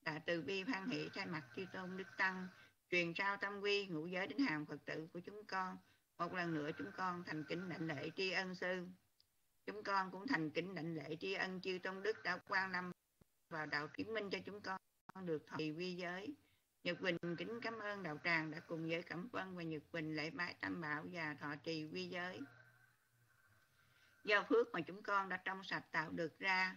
từ bi hoan hỷ thay mặt chư tôn đức tăng truyền trao tâm quy ngũ giới đến hàng Phật tử của chúng con. Một lần nữa chúng con thành kính đảnh lễ tri ân sư. Chúng con cũng thành kính đảnh lễ tri ân chư tôn đức đã quan lâm vào đạo chứng minh cho chúng con được thọ trì vi giới. Nhật Quỳnh kính cảm ơn đạo tràng đã cùng với Cẩm Vân và Nhật Quỳnh lễ bái Tam Bảo và thọ trì vi giới. Do phước mà chúng con đã trong sạch tạo được ra,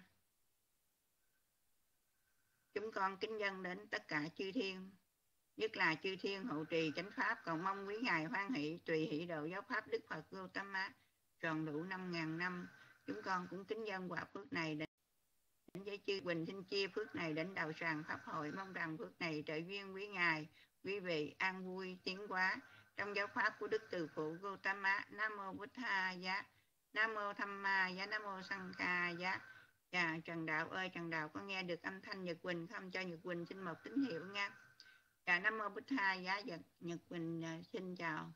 chúng con kính dâng đến tất cả chư thiên, nhất là chư thiên hộ trì chánh pháp, cầu mong quý ngài hoan hỷ tùy hỷ độ giáo pháp Đức Phật Gautama tròn đủ 5.000 năm. Chúng con cũng kính dâng quả phước này đến với chư Quỳnh, xin chia phước này đến đạo tràng pháp hội, mong rằng phước này trợ duyên quý ngài, quý vị an vui tiến hóa trong giáo pháp của Đức Từ Phụ Gautama. Nam mô Bụt Tha Giá, Nam mô Tham Ma Giá, Nam mô Sang Ca Giá. Dạ, Trần Đạo ơi, Trần Đạo có nghe được âm thanh Nhật Quỳnh không? Cho Nhật Quỳnh xin một tín hiệu nha. Dạ, Nam mô Bụt Tha Giá. Nhật Quỳnh xin chào,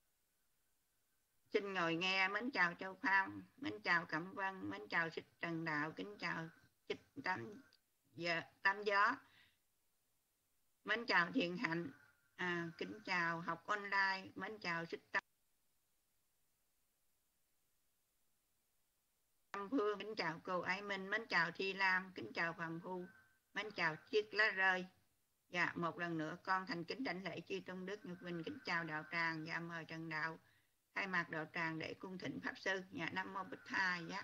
xin ngồi nghe. Mến chào Châu Phong, mến chào Cẩm Vân, mến chào Xích Trần Đạo, kính chào Xích Tam Gió, mến chào Thiện Hạnh, kính chào học online, mến chào Xích Tâm Phương, kính chào cô Ái Minh, mến chào Thi Lam, kính chào Phạm Phu, mến chào Chiếc Lá Rơi. Dạ, một lần nữa con thành kính đảnh lễ chư tôn đức. Nhật Quỳnh kính chào đạo tràng. Dạ, mời Trần Đạo thay mặt đạo tràng để cung thỉnh pháp sư. Dạ, Nam mô Bụt Tha Giá.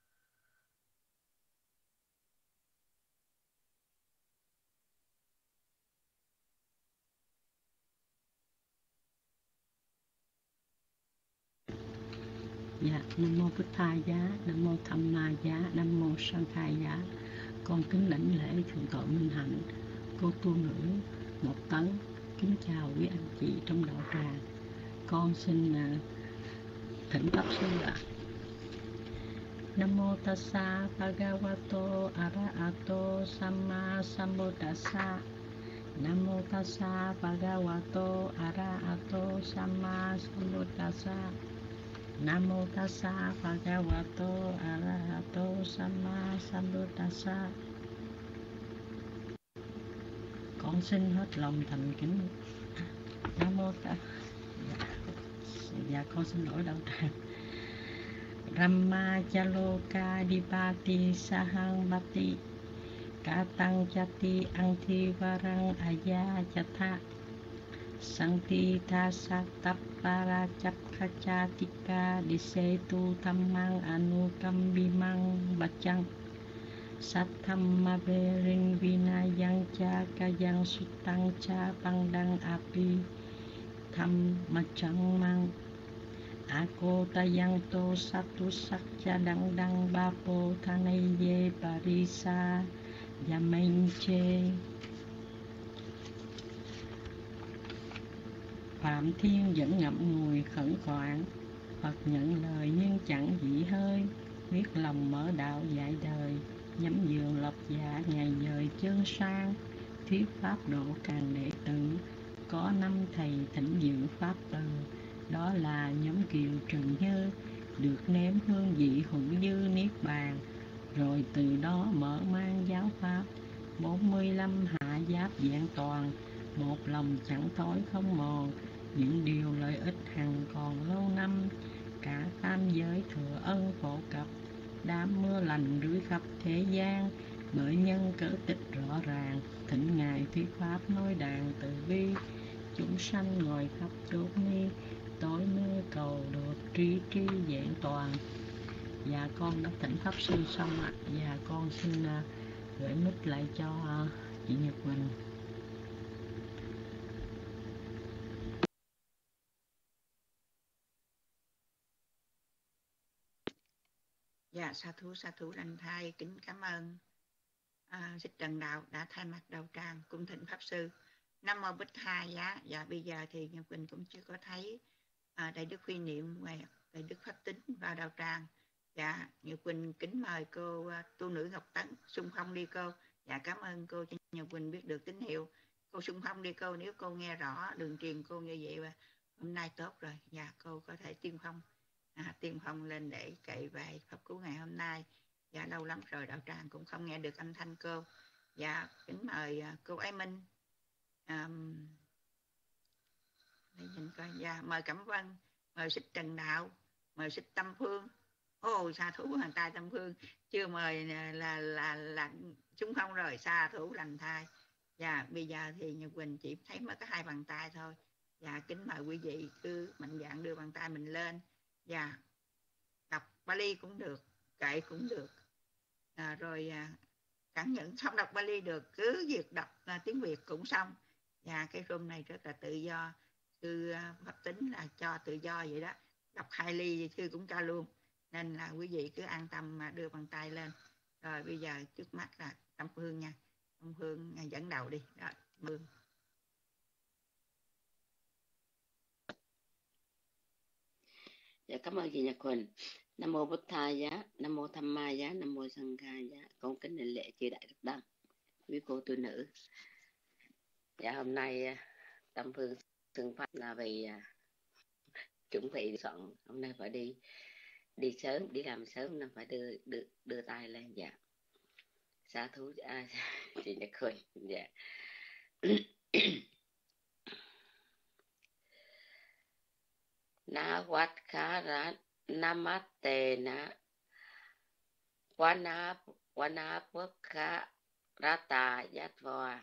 Dạ, Nam mô Bụt Tha Giá, Nam mô Tham Ma Giá, Nam mô Sang Ca Giá. Con kính đảnh lễ thượng tọa Minh Hạnh, cô tu nữ Một Tấn. Kính chào quý anh chị trong đạo tràng. Con xin thỉnh pháp sư ạ. Nam mô Tassa Bhagavato Arahato Samma Sambuddhassa. Nam mô Tassa Bhagavato Arahato Samma Sambuddhassa. Nam mô Tassa Bhagavato Arahato Samma Sambuddhassa. Con xin hết lòng thành kính. Nam mô Tassa. Dạ, con xin lỗi đạo tràng. Ramma Chaloka Dipati Sahang Bati Katang Chati Angthi Varang Aya Chatha Sankti Thasa Tappara Chapkachatika Disetu Tammang Anukambimang Bachang Satthamma Verin Vinayang Cha Kayang Sutang Cha Pandang Api Dhammachang Mang Ako tayang to satu sakcha đăng đăng ba po thanay ye parisa yamenche. Phạm Thiên vẫn ngậm ngùi khẩn khoản, Phật nhận lời nhưng chẳng dị hơi, quyết lòng mở đạo dạy đời, nhắm giường lọc dạ ngày dời chân sang, thuyết pháp độ càng đệ tử, có 5 thầy thỉnh dự pháp từ. Đó là nhóm Kiều Trần Như, được nếm hương vị hữu dư niết bàn, rồi từ đó mở mang giáo pháp. 45 hạ giáp vẹn toàn, một lòng chẳng tối không mòn, những điều lợi ích hằng còn lâu năm. Cả tam giới thừa ân phổ cập, đám mưa lành rưới khắp thế gian, bởi nhân cớ tích rõ ràng, thỉnh ngài thuyết pháp nói đàn từ bi. Chúng sanh ngồi khắp chốn ni, tối mưa cầu được trí trí vẹn toàn. Dạ, con đã thỉnh pháp sư xong ạ. Dạ, con xin gửi mic lại cho chị Nhật Quỳnh. Dạ, sa thú lành thai, kính cảm ơn Xích Trần Đạo đã thay mặt đạo tràng cung thỉnh pháp sư. Nam mô Bích Tha Giá. Dạ, bây giờ thì Nhật Quỳnh cũng chưa có thấy Đại Đức Huy Niệm và Đại Đức Pháp Tính vào đạo tràng. Dạ, Nhật Quỳnh kính mời cô tu nữ Ngọc Tấn xung phong đi cô. Dạ, cảm ơn cô cho Nhật Quỳnh biết được tín hiệu. Cô xung phong đi cô, nếu cô nghe rõ đường truyền cô như vậy và hôm nay tốt rồi. Dạ, cô có thể tiên phong lên để kệ bài pháp cứu ngày hôm nay. Dạ, lâu lắm rồi đạo tràng cũng không nghe được âm thanh cô. Dạ, kính mời cô Ái Minh. Để nhìn coi. Dạ, mời Cẩm Vân, mời Xích Trần Đạo, mời Xích Tâm Phương. Ô, xa thú hàng tay Tâm Phương. Chưa mời là chúng không rồi, xa thú lành thai. Dạ, bây giờ thì Nhật Quỳnh chỉ thấy mới có 2 bàn tay thôi. Dạ, kính mời quý vị cứ mạnh dạn đưa bàn tay mình lên. Dạ, đọc Bali cũng được, kệ cũng được. Rồi cảm nhận không đọc Bali được, cứ việc đọc tiếng Việt cũng xong. Và cái room này rất là tự do. Sư Pháp Tính là cho tự do vậy đó. Đọc 2 ly sư cũng cho luôn. Nên là quý vị cứ an tâm mà đưa bàn tay lên. Rồi bây giờ trước mắt là Tâm Phương nha. Tâm Phương dẫn đầu đi. Rồi, Phương. Dạ, cảm ơn chị Nhật Quỳnh. Nam mô Bụt Thầy giá, Nam mô Tham Ma giá, Nam mô Sanh Khai giá. Con kính đảnh lễ chư đại đức đăng, quý cô tu nữ. Dạ, hôm nay Tâm Phương xưng pháp là vì chuẩn bị soạn, hôm nay phải đi sớm, đi làm sớm nên phải đưa tay lên. Dạ, xá thú chị Nhật Quỳnh. Dạ. Na wat khá rát namaste na wana pukha rata yatva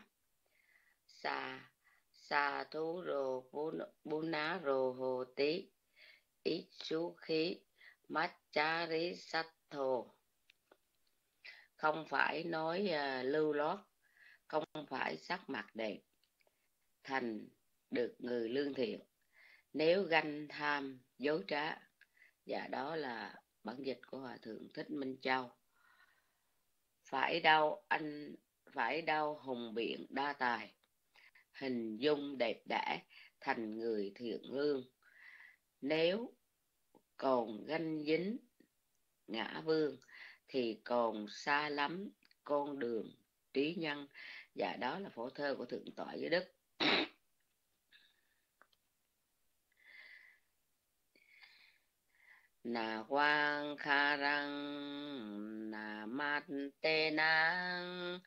sa thú rô buna rô hồ tí ít sú khí machari sattho. Không phải nói lưu lót, không phải sắc mặt đẹp, thành được người lương thiện, nếu ganh tham dối trá. Và đó là bản dịch của Hòa Thượng Thích Minh Châu. Phải đâu hùng biện đa tài, hình dung đẹp đẽ, thành người thiện lương, nếu còn ganh dính ngã vương thì còn xa lắm con đường trí nhân. Và đó là phổ thơ của Thượng tọa Giới Đức. Na quang kha răng na mat tê nang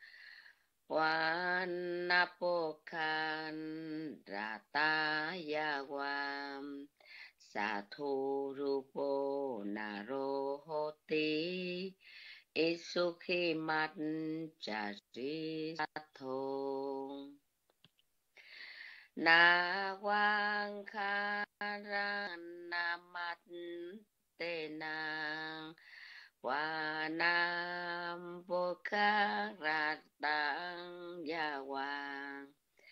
Wanapokhan rata yawam Sathu rupo narohoti Isukhi mat chari satho. Na quang kharan na mat te nang Wanam Bokha Ratang Yawang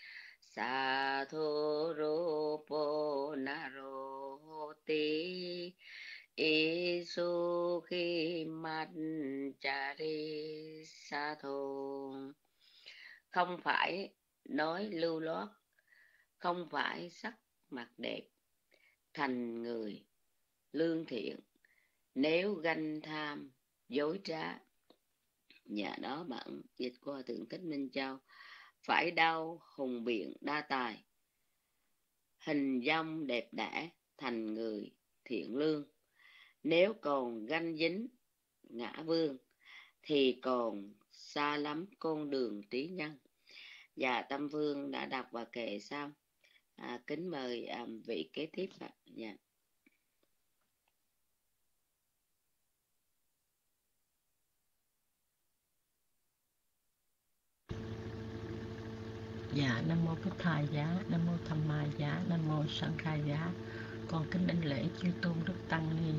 Sathu Rupo Naroti Isukhi Manchari Sathu. Không phải nói lưu loát, không phải sắc mặt đẹp, thành người lương thiện, nếu ganh tham dối trá. Nhà đó bản dịch của Hòa Thượng Thích Minh Châu. Phải đâu hùng biện đa tài, hình dong đẹp đẽ, thành người thiện lương, nếu còn ganh dính ngã vương thì còn xa lắm con đường trí nhân. Và Tâm Vương đã đọc và kệ xong. Kính mời vị kế tiếp ạ. Dạ. Dạ, Nam mô Bụt Thầy giá, Nam mô Tham Ma giá, Nam mô Sanh Khai giá. Con kính đảnh lễ chư tôn đức tăng ni.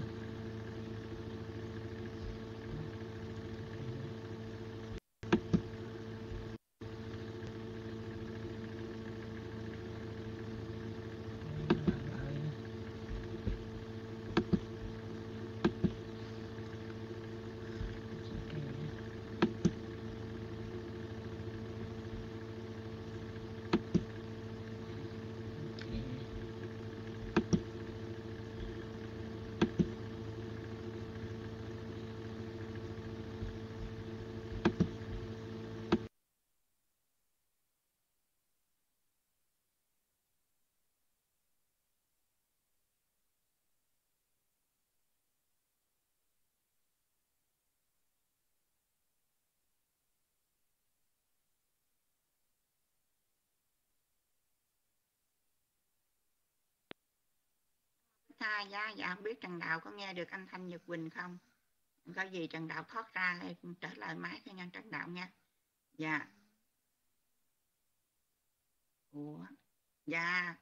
Tha Giá. Dạ không biết Trần Đạo có nghe được anh Thanh Nhật Quỳnh không? Có gì Trần Đạo thoát ra hay trở lại máy cho nha Trần Đạo nha. Dạ. Ủa. Dạ.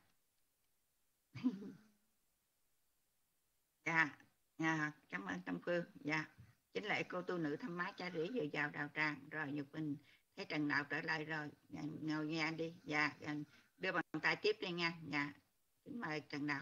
Dạ. Dạ. Cảm ơn Tâm Phương. Dạ. Chính lễ cô tu nữ thăm má cha rỉ vừa vào đạo tràng. Rồi Nhật Quỳnh thấy Trần Đạo trở lại rồi. Dạ, ngồi nghe đi. Dạ. Đưa bàn tay tiếp đi nha. Dạ. Kính mời Trần Đạo.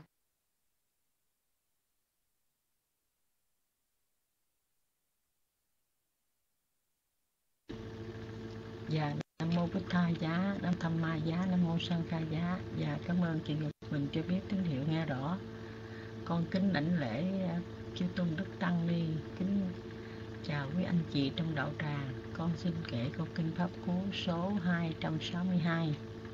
Dạ, Nam Mô Bích Tha Giá, Nam Tham Ma Giá, Nam Mô Sang Kha Giá. Dạ, cảm ơn chị Ngọc Quỳnh cho biết tín hiệu nghe rõ. Con kính đảnh lễ chư tôn đức tăng ni, kính chào quý anh chị trong đạo tràng. Con xin kể câu kinh pháp cú số 262.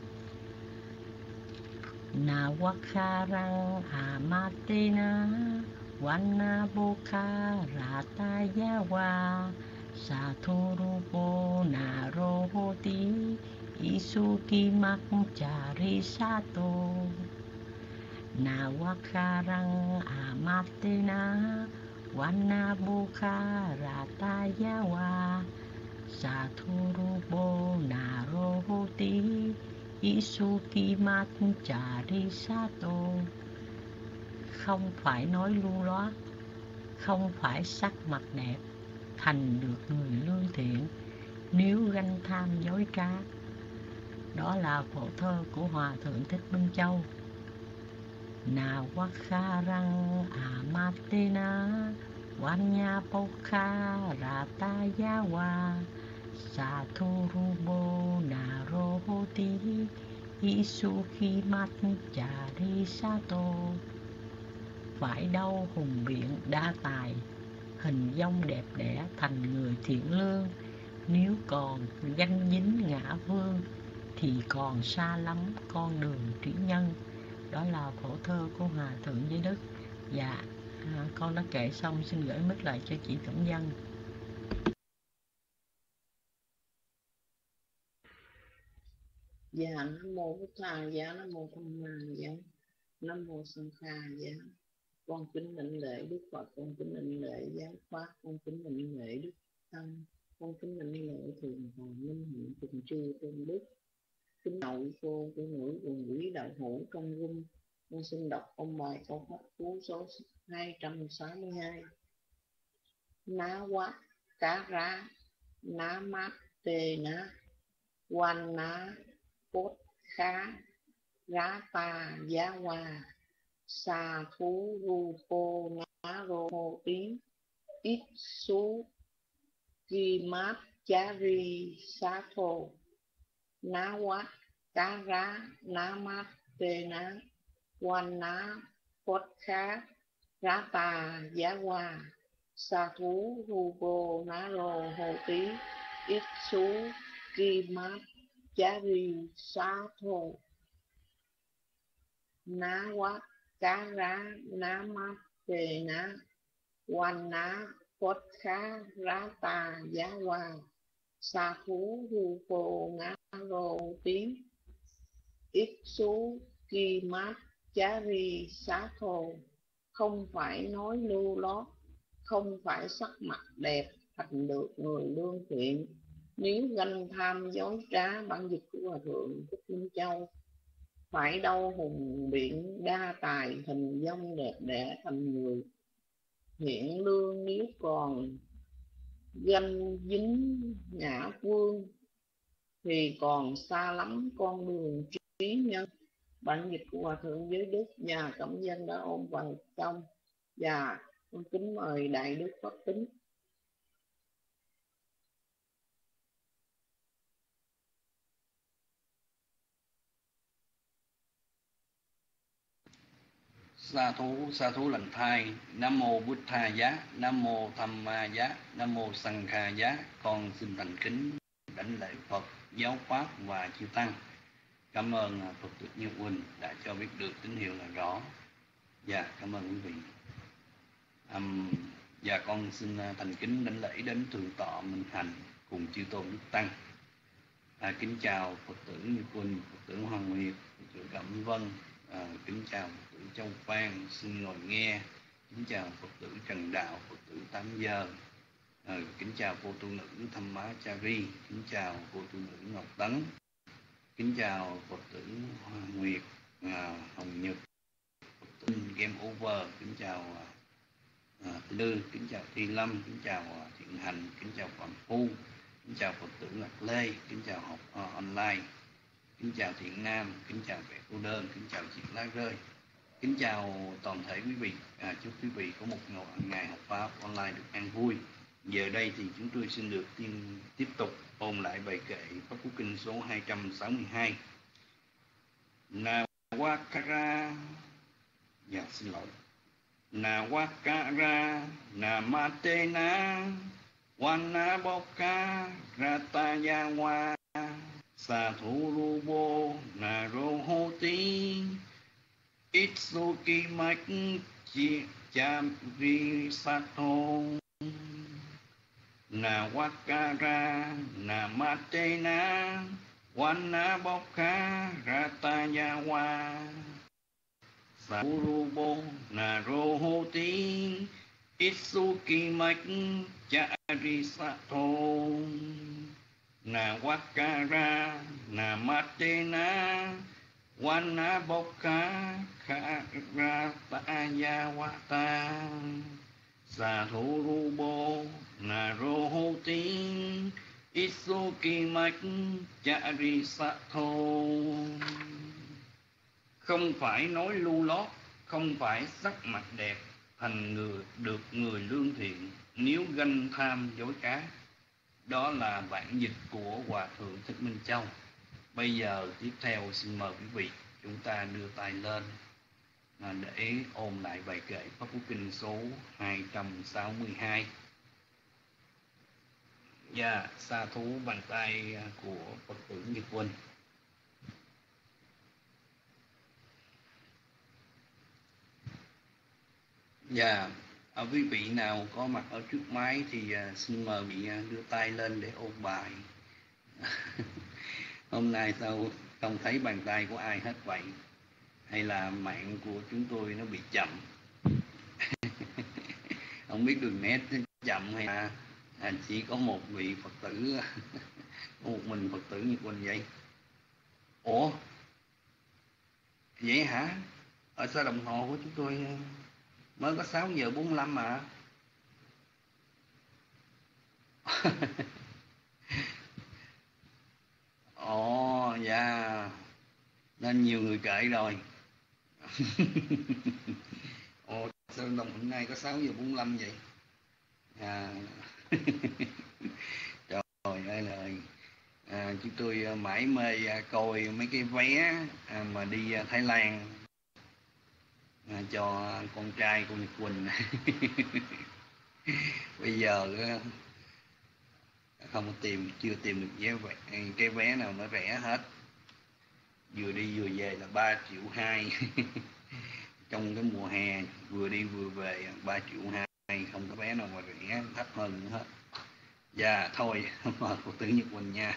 Na wakharang amatena Vanna bokha ratayawa Sathurupo narohoti Isuki makchari sato. Na wakharang amatena Vanna bokha ratayawa Sathurupo narohoti Isuki Machari Sato. Không phải nói lưu loát, không phải sắc mặt đẹp, thành được người lương thiện, nếu ganh tham dối trá. Đó là phổ thơ của Hòa Thượng Thích Minh Châu. Na wakharang amatena Vanya pokha ratayawa Sathurubo narohoti Isuki Machari Sato. Phải đâu hùng biện đa tài, hình dong đẹp đẽ thành người thiện lương, nếu còn ganh dính ngã vương thì còn xa lắm con đường trí nhân. Đó là phổ thơ của Hòa Thượng Giới Đức. Dạ, con đã kể xong, xin gửi mic lại cho chị Cẩm Vân. Dạ, Nam Mô Bích Tha Giá, Nam Mô Tham Ma Giá, Nam Mô Sang Kha Giá. Con kính đảnh lễ Đức Phật, con kính đảnh lễ Giáo Pháp, con kính đảnh lễ Đức Tăng, con kính đảnh lễ Thượng Hoàng Minh Hiện cùng chư tôn đức. Kính hậu cô nữ quần quý đạo hữu trong rung. Con xin đọc ông bài câu pháp cú số 262. Ná quá cá rá, ná mát tê ná, quan ná cốt khá, rá ta giá hoa, sa thú ru cô ná rô hô tiếng, ít số kỳ mát chá ri sa thô. Ná quá cá rá, ná mát tê ná, quan ná cốt khá, rá ta giá hoa, sa thú ru cô ná rô hô tiếng, ít số kỳ mát chá ri sa thô. Ná quá cá rá, ná mát tê ná, quan ná cốt khá, rá ta giá hoa, sa thú ru cô ná rô tiếng, ít số kỳ mát chá ri sa thô. Không phải nói lưu lót, không phải sắc mặt đẹp, thành được người lương thiện, nếu ganh tham dối trá. Bản dịch của Hòa Thượng Thích Minh Châu. Phải đâu hùng biện đa tài, hình dong đẹp đẽ thành người thiện lương, nếu còn ganh dính ngã vương thì còn xa lắm con đường trí nhân. Bản dịch của Hòa Thượng Giới Đức. Nhà Cẩm Dân đã ôn bài xong. Và con kính mời Đại Đức Pháp Tính. Sa thú lành thai. Nam Mô Bút Tha Giá, Nam Mô Tham Ma Giá, Nam Mô Sang Kha Giá. Con xin thành kính đảnh lễ Phật, Giáo Pháp và chư Tăng. Cảm ơn Phật tử Như Quỳnh đã cho biết được tín hiệu là rõ. Dạ, cảm ơn quý vị. Dạ, con xin thành kính đảnh lễ đến Thượng tọa Minh Thành cùng chư tôn đức Tăng. Kính chào Phật tử Như Quỳnh, Phật tử Hoàng Nguyệt, Phật tử Cẩm Vân, Kính chào Phật tử Châu Phan xin ngồi nghe. Kính chào Phật tử Trần Đạo, Phật tử 8 giờ. Kính chào cô tu nữ Tham Má Chari. Kính chào cô tu nữ Ngọc Tấn. Kính chào Phật tử Nguyệt Hồng Nhật, Phật tử Game Over. Kính chào Lư. Kính chào Thi Lâm. Kính chào Thiện Hành. Kính chào Phạm Phu. Kính chào Phật tử Ngọc Lê. Kính chào học online. Kính chào Thiện Nam. Kính chào Vẻ Cô Đơn. Kính chào chị Lá Rơi. Kính chào toàn thể quý vị. Chúc quý vị có một ngày học Pháp online được an vui. Giờ đây thì chúng tôi xin được tiếp tục ôn lại bài kệ Pháp Cú Kinh số 262. Nawakara, xin lỗi. Nawakara namatena wanaboka ratayawa sathurubo narohoti itsuki mak chami sato Nawakara namatena wanaboka ratayawa Sarubo narohoti itsuki mak charisato Nawakara namatena wanaboka karatayawata Sarubo narohoti itsuki mak charisato. Không phải nói lưu lót, không phải sắc mặt đẹp, thành được người lương thiện, nếu ganh tham dối trá. Đó là bản dịch của Hòa Thượng Thích Minh Châu. Bây giờ tiếp theo xin mời quý vị chúng ta đưa tay lên để ôn lại bài kệ Pháp Cú Kinh số 262. Và sa thú bàn tay của Phật tử Nhật Quỳnh. Và quý vị nào có mặt ở trước máy thì xin mời vị đưa tay lên để ôn bài. Hôm nay sao không thấy bàn tay của ai hết vậy? Hay là mạng của chúng tôi nó bị chậm? Không biết đường net chậm hay là chỉ có một vị Phật tử, một mình Phật tử Nhật Quỳnh vậy? Ủa? Vậy hả? Ở sao đồng hồ của chúng tôi mới có 6 giờ 45 mà. Ồ, dạ. Nên nhiều người kể rồi. Ồ, sao đồng hôm nay có 6 giờ 45 vậy? Trời ơi lời. Chúng tôi mãi mê coi mấy cái vé mà đi Thái Lan cho con trai của Nhật Quỳnh. Bây giờ không chưa tìm được cái vé nào nó rẻ hết. Vừa đi vừa về là 3,2 triệu. Trong cái mùa hè vừa đi vừa về 3,2 triệu, không có vé nào mà rẻ thấp hơn nữa hết. Dạ thôi mời Phật tử Nhật Quỳnh nha.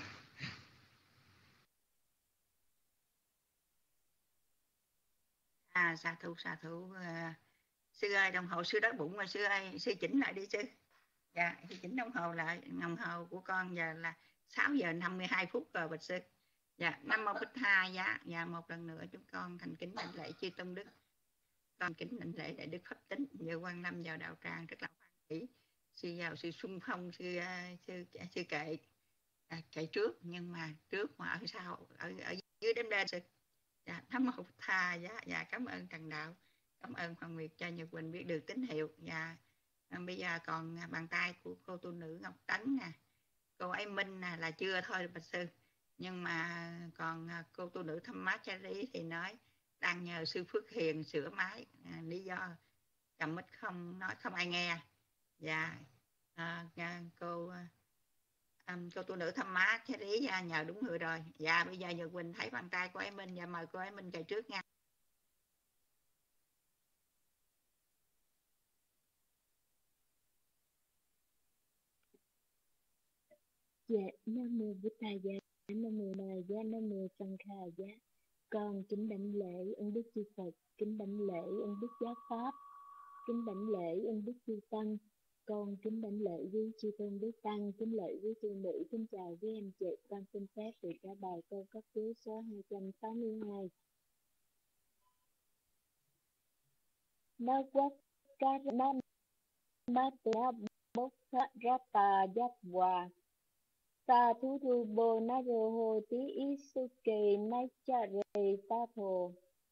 Sa thú sư ơi, đồng hồ sư đói bụng rồi sư ơi, sư chỉnh lại đi sư. Dạ, sư chỉnh đồng hồ lại, đồng hồ của con giờ là 6 giờ 52 phút rồi bạch sư. Dạ, Nam Mô Bích Tha Giá. Dạ, một lần nữa chúng con thành kính đảnh lễ chư tôn đức, con kính đảnh lễ đại đức Pháp Tính, giờ Quan Lâm vào đạo tràng rất là hoan hỷ. Sư vào sư xung phong, sư kệ trước, nhưng mà trước mà ở sau, ở dưới đếm lên sư. Dạ, Nam Mô Bích Tha Giá. Dạ, cảm ơn Trần Đạo, cảm ơn Hoàng Nguyệt cho Nhật Quỳnh biết được tín hiệu. Dạ, bây giờ còn bàn tay của cô tu nữ Ngọc Tấn nè, cô ấy Minh nè là chưa thôi bạch sư, nhưng mà còn cô tu nữ Tham Má Chari thì nói đang nhờ sư Phước Hiền sửa máy, lý do cầm mic không nói không ai nghe. Dạ, cô tu nữ Tham Má Chari nhờ đúng người rồi. Dạ, bây giờ Nhật Quỳnh thấy bàn tay của ấy Minh và mời cô ấy Minh kể trước nha. Dạ, Nam Mô Bụt Thầy Giá, Nam Mô Đà Giá, Nam Mô Sanh Kha Giá. Con kính đảnh lễ ân đức chư Phật, kính đảnh lễ ân đức giáo pháp, kính đảnh lễ ân đức chư Tăng. Con kính đảnh lễ quý chư tôn đức tăng, kính lễ quý chư nữ, kính chào quý anh chị. Con xin phép được trả bài câu cấp cứu số 262. Na quát ca na ma ta bốc rata giác hòa. Sa thú ru bồ na rô hồ tí ý su kì na cha rê sa thồ.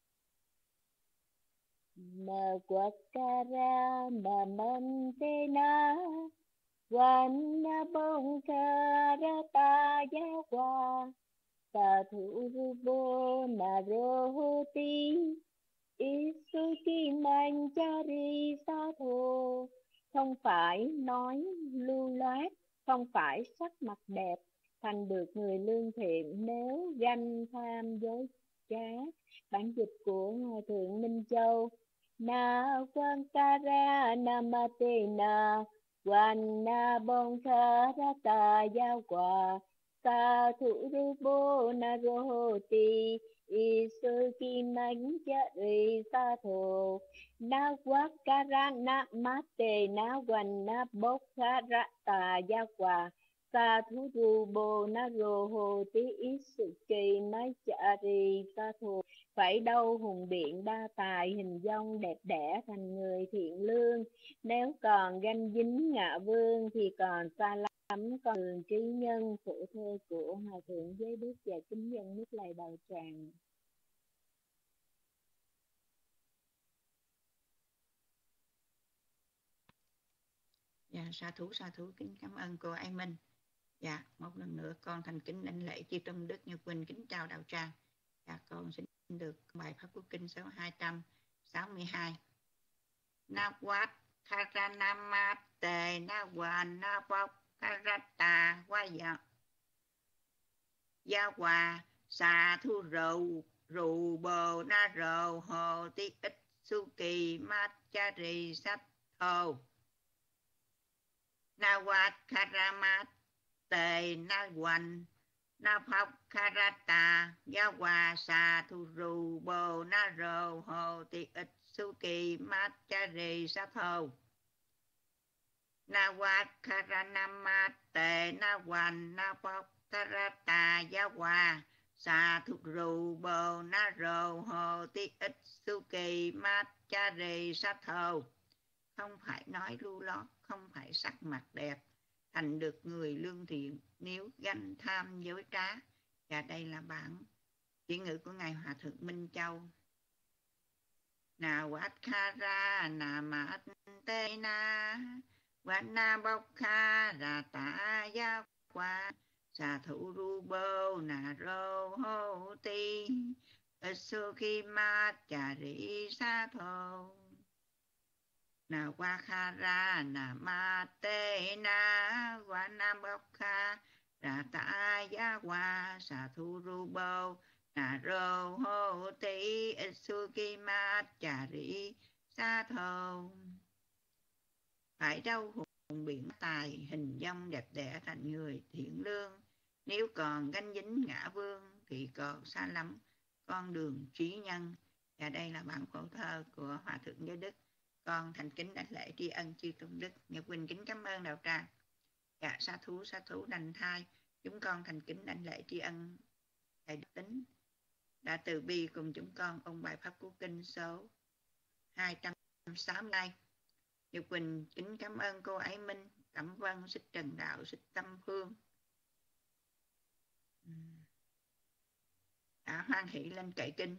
Na quát ca ra na man tê na. Wanna bongka rata yawa. Sa thú ru bồ na rô hồ tí. Isuki manchari sa thô. Không phải nói lưu loát, không phải sắc mặt đẹp, thành được người lương thiện nếu ganh tham dối trá. Bản dịch của Hòa Thượng Minh Châu. Na quan kara namate na wanna bongka rata yawa. Sa thủ rupo na rohoti Isuki manchari sa thô. Na quát ca ra na mate na quanh na bốc khá ra tà gia quà. Sa thú ru bồ na rô hồ tí ít sự kỳ mái chạ rì sa thô. Phải đâu hùng biện đa tài hình dong đẹp đẽ thành người thiện lương. Nếu còn ganh dính ngạ vương thì còn xa lắm con đường trí nhân. Phổ thơ của Hòa Thượng Giới Đức và kính dân nước Lạy Đạo Tràng. Dạ, sa thú kính cảm ơn cô Ái Minh. Dạ, một lần nữa con thành kính đảnh lễ chư tôn đức Như Quỳnh kính chào đạo tràng. Dạ, con xin được bài pháp của kinh số 262. Na quát karanama tề na hoàn na bọc karata qua gia hòa sa thu rù bồ na rồ hồ tí ít su kỳ mát cha rì sát thô. Na quát karamat tề na hoành na phóc karata gia hòa sa thu rù bồ na rồ hồ tí ít su kỳ mát cha rì sát thô. Na quát karanama tề na hoành na phóc karata gia hòa sa thu rù bồ na rồ hồ tí ít su kỳ mát cha rì sát thô. Không phải nói lưu lót, không phải sắc mặt đẹp, thành được người lương thiện nếu ganh tham dối trá. Và đây là bản chỉ ngữ của Ngài Hòa Thượng Minh Châu. Na quát kha ra na mát tê na quát na bốc kha ra tạ gia qua sa thủ ru bô na rô hô ti su khi mát chà rỉ sa thô. Na qua kha ra na ma tê na qua na bốc kha ra tạ gia qua sa thu ru bô na rô hô tí su ki ma chà rỉ sa thô. Phải đâu hùng biển tài hình dong đẹp đẽ thành người thiện lương. Nếu còn ganh dính ngã vương thì còn xa lắm con đường trí nhân. Và đây là bản phổ thơ của Hòa Thượng Giới Đức. Con thành kính đảnh lễ tri ân chư tôn đức. Nhật Quỳnh kính cảm ơn đạo tràng. Dạ, sa thú đành thai. Chúng con thành kính đảnh lễ tri ân Thầy Đức Tính đã từ bi cùng chúng con ôn bài pháp cú kinh số 262. Nhật Quỳnh kính cảm ơn cô Ái Minh, Cẩm Vân, Xích Trần Đạo, Xích Tâm Phương đã hoan hỷ lên kệ kinh.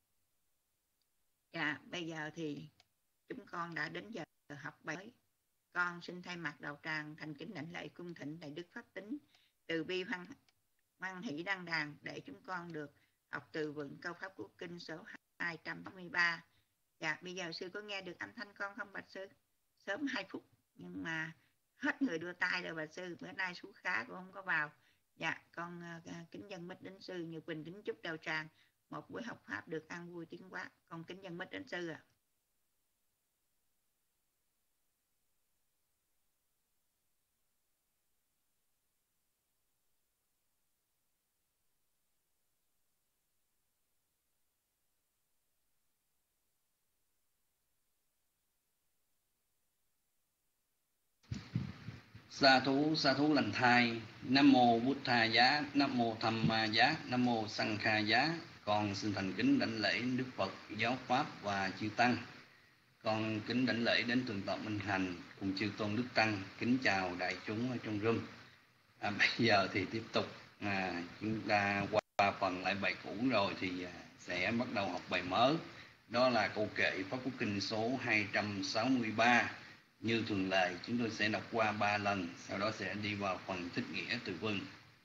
Dạ, bây giờ thì chúng con đã đến giờ học bài mới. Con xin thay mặt đạo tràng thành kính đảnh lễ cung thỉnh Đại Đức Pháp Tính từ bi hoan hỷ đăng đàn để chúng con được học từ vựng câu pháp của kinh số 283. Dạ, bây giờ sư có nghe được âm thanh con không bạch sư? Sớm 2 phút nhưng mà hết người đưa tay rồi bạch sư, bữa nay số khá cũng không có vào. Dạ, con kính dân mít đến sư. Như Quỳnh kính chúc đạo tràng một buổi học pháp được an vui tiến hóa. Con kính dân mít đến sư ạ. Sa thú lành thai. Nam mô Bụt Tha Giá, Nam mô Tham Ma Giá, Nam mô Sang Kha Giá. Con xin thành kính đảnh lễ Đức Phật, Giáo Pháp và chư Tăng. Con kính đảnh lễ đến Thượng tọa Minh Hạnh cùng chư tôn Đức Tăng. Kính chào đại chúng ở trong room. Bây giờ thì tiếp tục chúng ta qua phần lại bài cũ rồi thì sẽ bắt đầu học bài mới. Đó là câu kệ Pháp Cú Kinh số 263. Như thường lệ, chúng tôi sẽ đọc qua 3 lần, sau đó sẽ đi vào phần thích nghĩa từ vựng.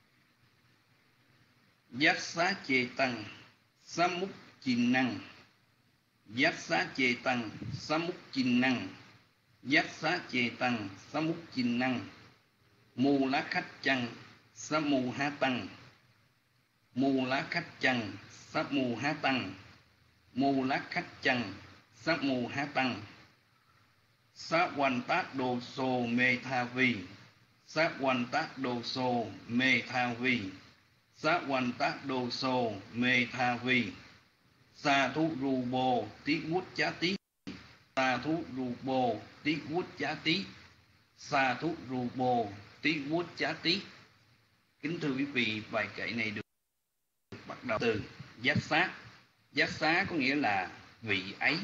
Giác xá chê tăng, sa múc chìn năng. Giác xá chê tăng, sa múc chìn năng. Giác xá chê tăng, sa múc chìn năng. Mù lá khách chăng, sa mù há tăng. Mù lá khách chăng, sa mù há tăng. Mù lá khách chăng, sa mù há tăng. Sát quanh tác đồ sô mê tha vi. Sát quanh tác đồ sô mê tha vi. Sát quanh tác đồ sô mê tha vi. Sa thú ru bồ tí quút chá tí. Sa thú ru bồ tí quút chá tí. Sa thú ru bồ tí quút chá tí. Kính thưa quý vị, bài kệ này được bắt đầu từ giác xá. Giác xá có nghĩa là vị ấy.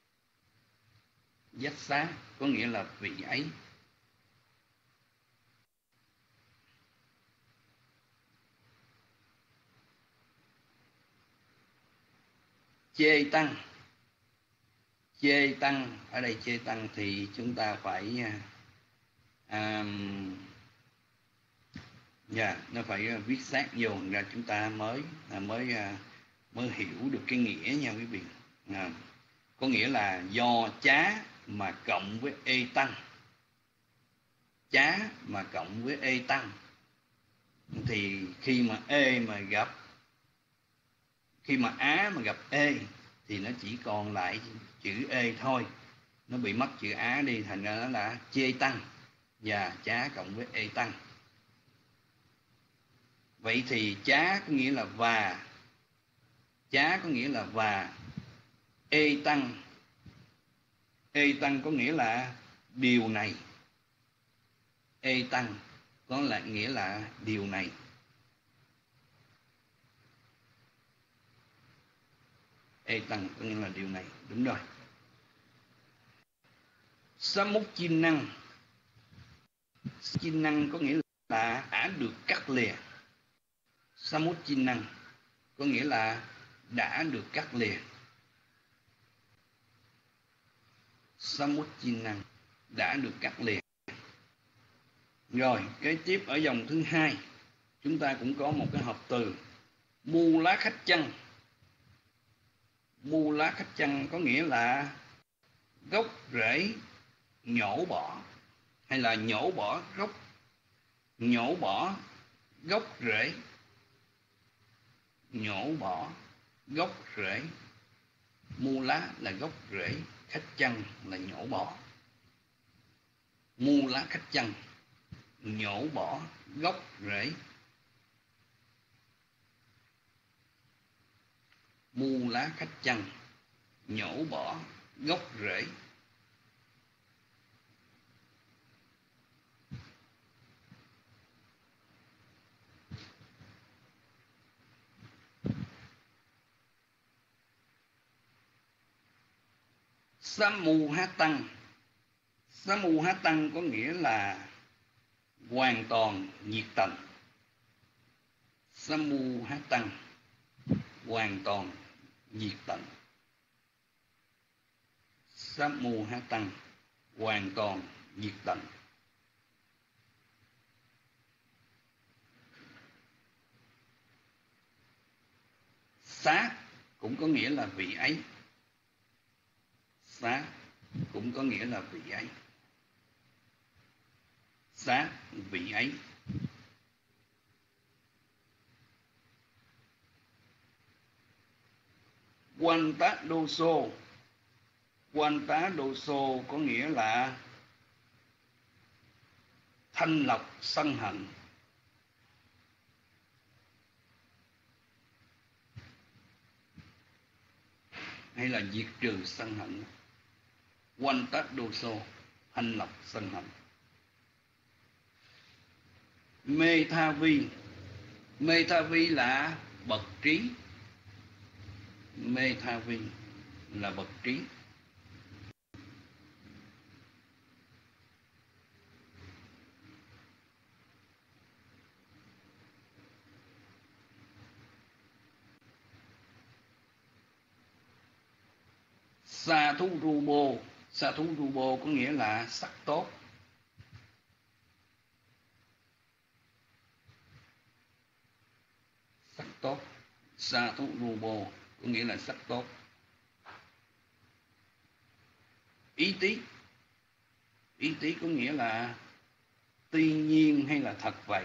Giác xá có nghĩa là vị ấy. Chê tăng. Chê tăng, ở đây chê tăng thì chúng ta phải nó phải viết sát vô ra chúng ta mới hiểu được cái nghĩa nha quý vị. Có nghĩa là do chá mà cộng với ê tăng. Chá mà cộng với ê tăng thì khi mà ê mà gặp, khi mà á mà gặp ê thì nó chỉ còn lại chữ ê thôi, nó bị mất chữ á đi, thành ra nó là chê tăng và chá cộng với ê tăng. Vậy thì chá có nghĩa là và, chá có nghĩa là và, ê tăng có nghĩa là điều này. Ê tăng có là nghĩa là điều này. Ê tăng có nghĩa là điều này, đúng rồi. Sa múc chinh năng. Chinh năng có nghĩa là đã được cắt lìa. Sa múc chinh năng có nghĩa là đã được cắt lìa. Sa múc chinh năng đã được cắt lìa. Rồi, kế tiếp ở dòng thứ hai, chúng ta cũng có một cái hợp từ mu lá khách chăng. Mu lá khách chăng có nghĩa là gốc rễ nhổ bỏ, hay là nhổ bỏ gốc, nhổ bỏ gốc rễ, nhổ bỏ gốc rễ. Mu lá là gốc rễ, khách chăng là nhổ bỏ. Mu lá khách chăng, nhổ bỏ gốc rễ. Mu lá khách chăng, nhổ bỏ gốc rễ. Samuhatan. Samuhatan có nghĩa là hoàn toàn nhiệt tình. Samuhatan hoàn toàn nhiệt tình. Samuhatan hoàn toàn nhiệt tình. Xá cũng có nghĩa là vị ấy. Xá cũng có nghĩa là vị ấy. Xá vị ấy. Quan tá đô xô. Quan tá đô xô có nghĩa là thanh lọc sân hận. Hay là diệt trừ sân hận. Quan tá đô xô, thanh lọc sân hận. Methavi. Methavi là bậc trí. Methavi là bậc trí. Sa thú rubo. Sa thú rubo có nghĩa là sắc tốt. Sắc tốt. Sa thú rubo có nghĩa là sắc tốt. Ý tí. Ý tí có nghĩa là tuy nhiên hay là thật vậy.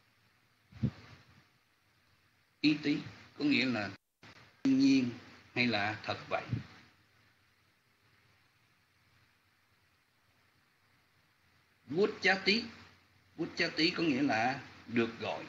Ý tí có nghĩa là tuy nhiên hay là thật vậy. Vút chá tí. Vút chá tí có nghĩa là được gọi.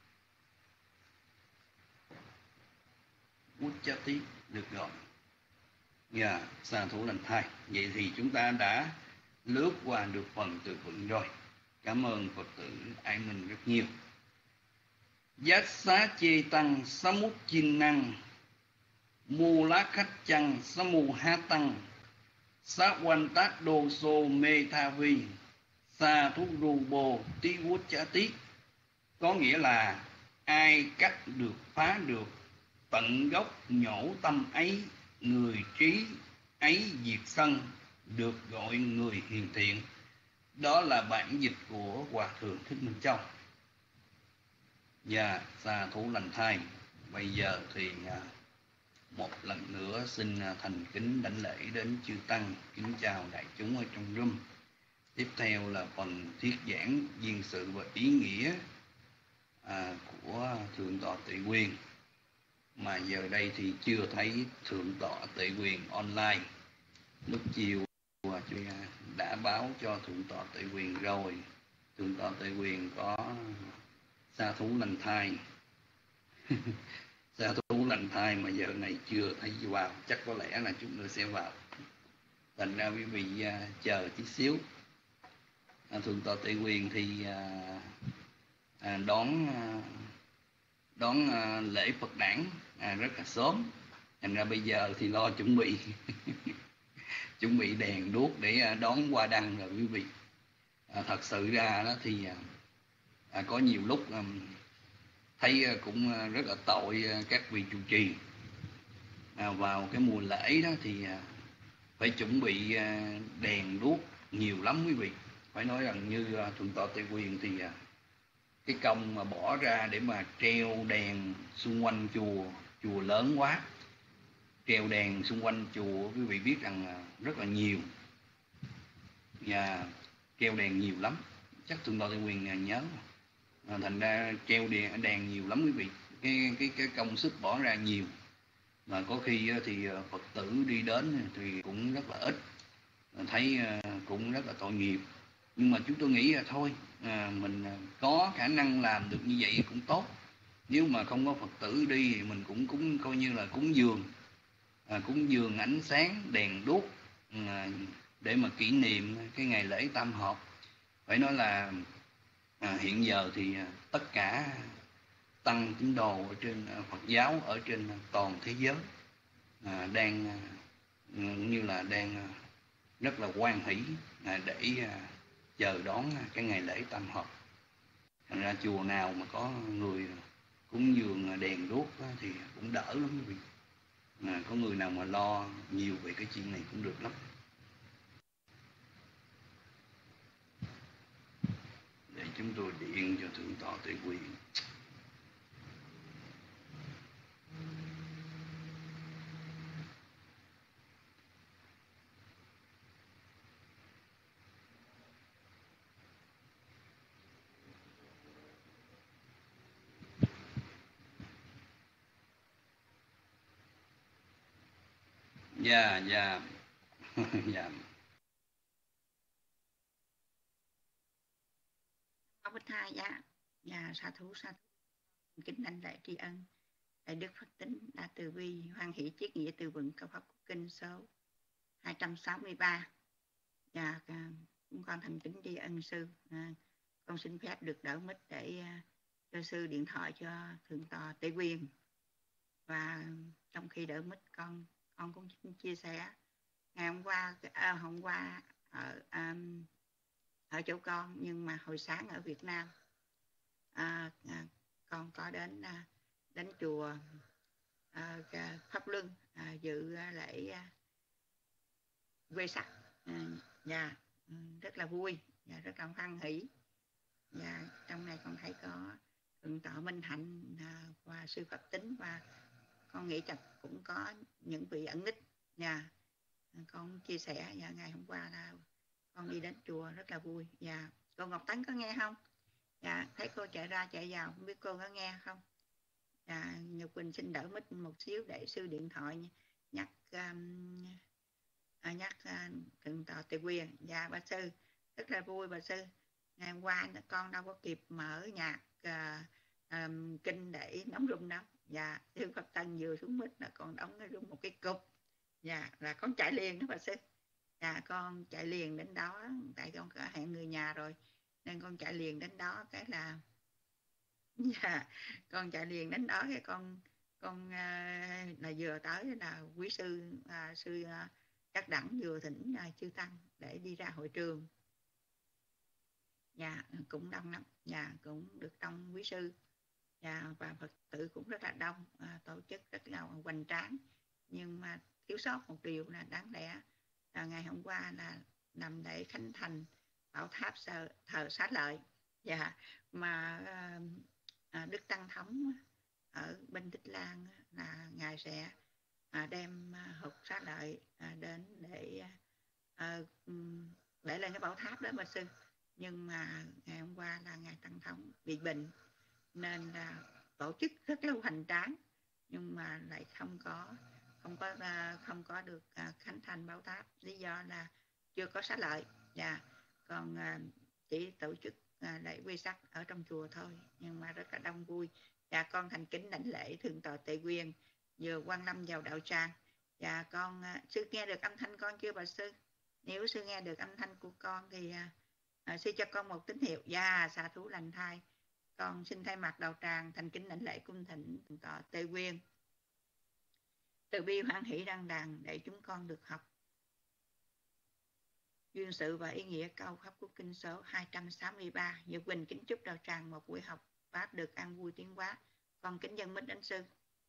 Vút chá tí được gọi. Sa thủ lành thai. Vậy thì chúng ta đã lướt qua được phần từ vựng rồi. Cảm ơn Phật tử Ái Minh rất nhiều. Giác xá chê tăng sa mút chinh năng, mù lá khách chăng sa mù há tăng, sa quan tác đô sô mê tha vi, sa thú ru bồ tí vút chá tí. Có nghĩa là ai cắt được phá được tận gốc nhổ tâm ấy, người trí ấy diệt sân, được gọi người hiền thiện. Đó là bản dịch của Hòa Thượng Thích Minh Châu. Sa thủ lành thai. Bây giờ thì một lần nữa xin thành kính đảnh lễ đến chư Tăng, kính chào đại chúng ở trong room. Tiếp theo là phần thuyết giảng duyên sự và ý nghĩa của Thượng tọa Tuệ Quyền. Mà giờ đây thì chưa thấy Thượng tọa Tuệ Quyền online. Lúc chiều chúng đã báo cho Thượng tọa Tuệ Quyền rồi. Thượng tọa Tuệ Quyền có sa thú lành thai. Sa thú lành thai mà giờ này chưa thấy vào. Chắc có lẽ là chúng nữa sẽ vào. Thành ra quý vị chờ chút xíu. Thượng tọa Tuệ Quyền thì đón lễ Phật đản rất là sớm. Thành ra bây giờ thì lo chuẩn bị chuẩn bị đèn đuốc để đón Hoa Đăng rồi quý vị. Thật sự ra đó thì có nhiều lúc thấy cũng rất là tội các vị trụ trì. Vào cái mùa lễ đó thì phải chuẩn bị đèn đuốc nhiều lắm quý vị. Phải nói rằng như Thượng tọa Tuệ Quyền thì cái công mà bỏ ra để mà treo đèn xung quanh chùa lớn quá. Treo đèn xung quanh chùa quý vị biết rằng rất là nhiều. Và treo đèn nhiều lắm. Chắc Thượng tọa Tuệ Quyền nhớ. Thành ra treo đèn nhiều lắm quý vị. Cái công sức bỏ ra nhiều. Mà có khi thì Phật tử đi đến thì cũng rất là ít. Thấy cũng rất là tội nghiệp. Nhưng mà chúng tôi nghĩ là thôi, mình có khả năng làm được như vậy cũng tốt. Nếu mà không có Phật tử đi thì mình cũng coi như là cúng dường ánh sáng đèn đuốc để mà kỷ niệm cái ngày lễ Tam Hợp. Phải nói là hiện giờ thì tất cả tăng tín đồ ở trên Phật giáo ở trên toàn thế giới đang như là đang rất là hoan hỷ để chờ đón cái ngày lễ Tam Hợp. Thành ra chùa nào mà có người cúng dường đèn đuốc thì cũng đỡ lắm quý vị. Có người nào mà lo nhiều về cái chuyện này cũng được lắm. Để chúng tôi điện cho Thượng tọa Tuệ Quyền. Dạ. Bích Tha sa thú kính đảnh lễ tri ân đại đức Phật Tính đã từ bi hoan hỷ triết nghĩa từ vựng câu pháp của kinh số 263. Và cũng con thành kính tri ân sư con xin phép được đỡ mic để cho sư điện thoại cho Thượng tọa Tây Nguyên. Và trong khi đỡ mic con cũng xin chia sẻ ngày hôm qua ở chỗ con, nhưng mà hồi sáng ở Việt Nam con có đến chùa Pháp Luân dự lễ Vesak, rất là vui và rất là hoan hỷ. Và trong này con thấy có Thượng tọa Minh Hạnh và sư Pháp Tính, và con nghĩ chắc cũng có những vị ẩn ích. Con chia sẻ ngày hôm qua là con đi đến chùa rất là vui. Và cô Ngọc Tấn có nghe không? Thấy cô chạy ra chạy vào, không biết cô có nghe không? Nhật Quỳnh xin đỡ mic một xíu để sư điện thoại nhắc Thượng tọa Tề Quyền. Bà sư rất là vui bà sư. Ngày hôm qua con đâu có kịp mở nhạc kinh để đóng rung đâu. Sư Pháp Tân vừa xuống mic là con đóng cái rung một cái cục. Là con chạy liền đó bà sư. Con chạy liền đến đó, tại con có hẹn người nhà rồi nên con chạy liền đến đó. Cái là con chạy liền đến đó, cái con là vừa tới là quý sư sư Trắc Đẳng vừa thỉnh chư tăng để đi ra hội trường. Cũng đông lắm, cũng được đông quý sư, và Phật tử cũng rất là đông, tổ chức rất là hoành tráng. Nhưng mà thiếu sót một điều là đáng lẽ là ngày hôm qua là nằm để khánh thành bảo tháp thờ Xá Lợi, mà Đức Tăng Thống ở bên Tích Lan là ngài sẽ đem hộp Xá Lợi đến để lên cái bảo tháp đó bà sư. Nhưng mà ngày hôm qua là ngài Tăng Thống bị bệnh nên là tổ chức rất là hoành tráng, nhưng mà lại không có được khánh thành bảo tháp. Lý do là chưa có Xá Lợi, còn chỉ tổ chức lễ Vesak ở trong chùa thôi, nhưng mà rất là đông vui. Con thành kính đảnh lễ Thượng tọa Tề Quyền vừa quan lâm vào đạo tràng. Con sư nghe được âm thanh con chưa bà sư? Nếu sư nghe được âm thanh của con thì sư cho con một tín hiệu. Xá thú lành thai. Con xin thay mặt đạo tràng thành kính đảnh lễ cung thỉnh Thượng tọa Tề Quyền từ bi hoan hỷ đăng đàn để chúng con được học duyên sự và ý nghĩa câu pháp của kinh số 263. Nhật Quỳnh kính chúc đạo tràng một buổi học pháp được an vui tiến hóa. Con kính dân mic đến sư.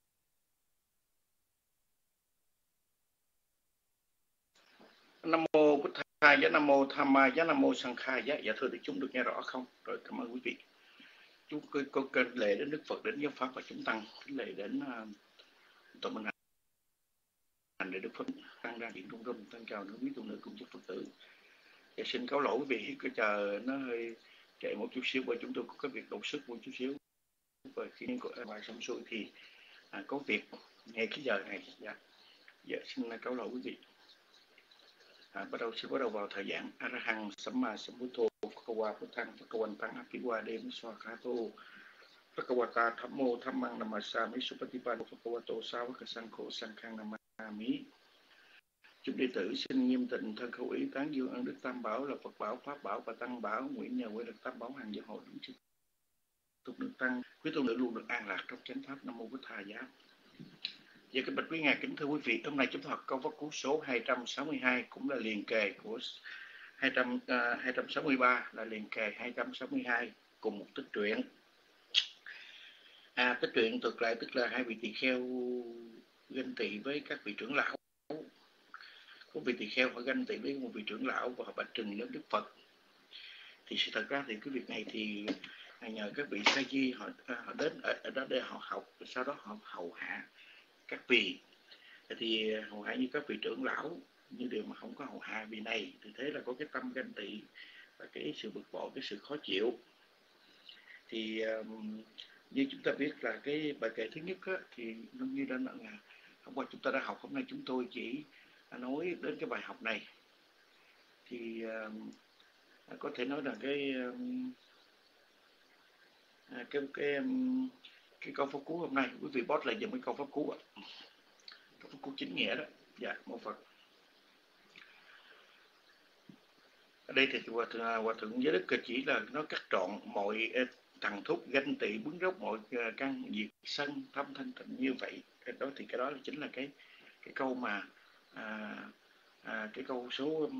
Nam mô Bụt Thầy giá, Nam mô Tham Ma giá, Nam mô Sang Khai giá. Dạ thưa thì chúng được nghe rõ không? Rồi, cảm ơn quý vị. Chúng có kính lễ đến Đức Phật, đến giáo pháp và chúng tăng, kính lễ đến Tổ Minh Hạnh để Đức Phật tăng ra hiện trung tâm. Tăng chào nữ quý tu nữ cùng chúc Phật tử. Dạ xin cáo lỗi quý vị, cứ chờ nó hơi chạy một chút xíu, bởi chúng tôi có cái việc đột xuất một chút xíu. Và khi có bài xong xuôi thì có việc ngay cái giờ này. Dạ xin cáo lỗi quý vị. Bắt đầu vào thời gian Arahang Samma Sambuddho Phakawa Puttang Phakawantang Apiwa Dem Swakato Phakawata Thammo Thammang Namasami Supatipano Phakawato Sawaka Sankho Sankhang Namami. Chúng đệ tử xin nghiêm tịnh thân khẩu ý tán dương ân đức Tam Bảo là Phật Bảo, Pháp Bảo và Tăng Bảo, nguyện nhờ quay được Tam Bảo hàng gia hộ đúng chức tục được tăng, quý tu nữ luôn được an lạc trong chánh pháp. Nam mô Bụt Thầy giá. Dạ kính bạch quý ngài, kính thưa quý vị, hôm nay chúng ta học câu pháp cú số 262, cũng là liền kề của 263, là liền kề 262 cùng một tích truyện. Tích truyện thực lại tức là hai vị tỳ kheo ganh tị với các vị trưởng lão. Có vị tỳ kheo họ ganh tị với một vị trưởng lão và họ bạch trình đến Đức Phật. Thì sự thật ra thì cái việc này thì nhờ các vị sa di họ đến ở đó để họ học, sau đó họ hầu hạ các vị. Thì hầu hạ như các vị trưởng lão, như điều mà không có hầu hạ vị này thì thế là có cái tâm ganh tị và cái sự bực bội, cái sự khó chịu. Thì như chúng ta biết là cái bài kệ thứ nhất á, thì như đã nói là hôm qua chúng ta đã học, hôm nay chúng tôi chỉ nói đến cái bài học này. Thì có thể nói là cái câu pháp cú hôm nay, quý vị post lại dùm cái câu pháp cú ạ. Câu pháp cú chính nghĩa đó. Dạ, mô Phật. Ở đây thì hòa thượng Giới Đức chỉ là nó cắt trọn mọi thằng thúc ganh tị bướng rốc mọi căn diệt sân thâm thanh tịnh như vậy. Cái đó chính là cái câu mà cái câu số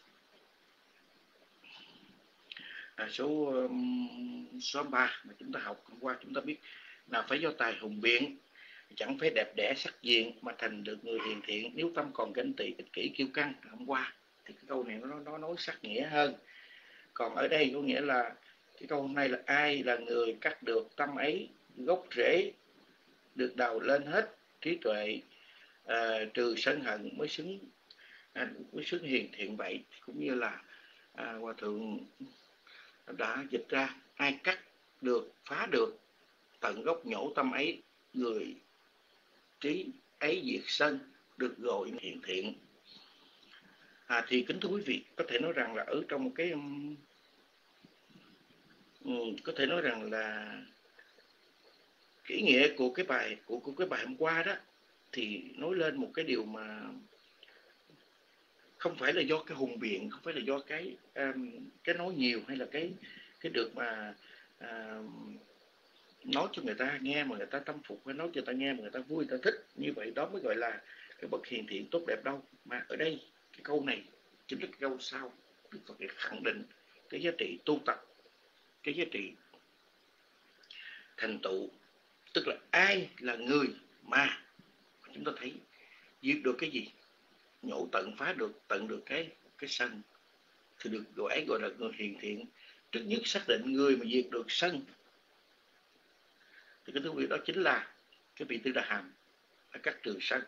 số 3 mà chúng ta học hôm qua. Chúng ta biết nào phải do tài hùng biện, chẳng phải đẹp đẽ sắc diện mà thành được người hiền thiện, nếu tâm còn ganh tị ích kỷ kiêu căng. Hôm qua thì cái câu này nó nói sắc nghĩa hơn. Còn ở đây có nghĩa là cái câu hôm nay là ai là người cắt được tâm ấy, gốc rễ được đào lên hết trí tuệ, trừ sân hận mới xứng hiền thiện vậy. Cũng như là hòa thượng đã dịch ra, ai cắt được, phá được tận gốc nhổ tâm ấy, người trí ấy diệt sân, được gọi hiền thiện. Thì kính thưa quý vị, có thể nói rằng là ở trong một cái có thể nói rằng là cái ý nghĩa của cái bài hôm qua đó thì nói lên một cái điều mà không phải là do cái hùng biện, không phải là do cái nói nhiều, hay là cái được mà nói cho người ta nghe mà người ta tâm phục, hay nói cho người ta nghe mà người ta vui, người ta thích, như vậy đó mới gọi là cái bậc hiền thiện tốt đẹp đâu. Mà ở đây cái câu này chính là cái câu sau, Đức Phật khẳng định cái giá trị tu tập, cái giá trị thành tựu, tức là ai là người mà chúng ta thấy diệt được cái gì, nhổ tận, phá được tận được cái sân, thì được gọi là người hiền thiện. Trước nhất xác định người mà diệt được sân thì cái thứ việc đó chính là cái vị Tư Đà Hàm, là cắt trừ sân.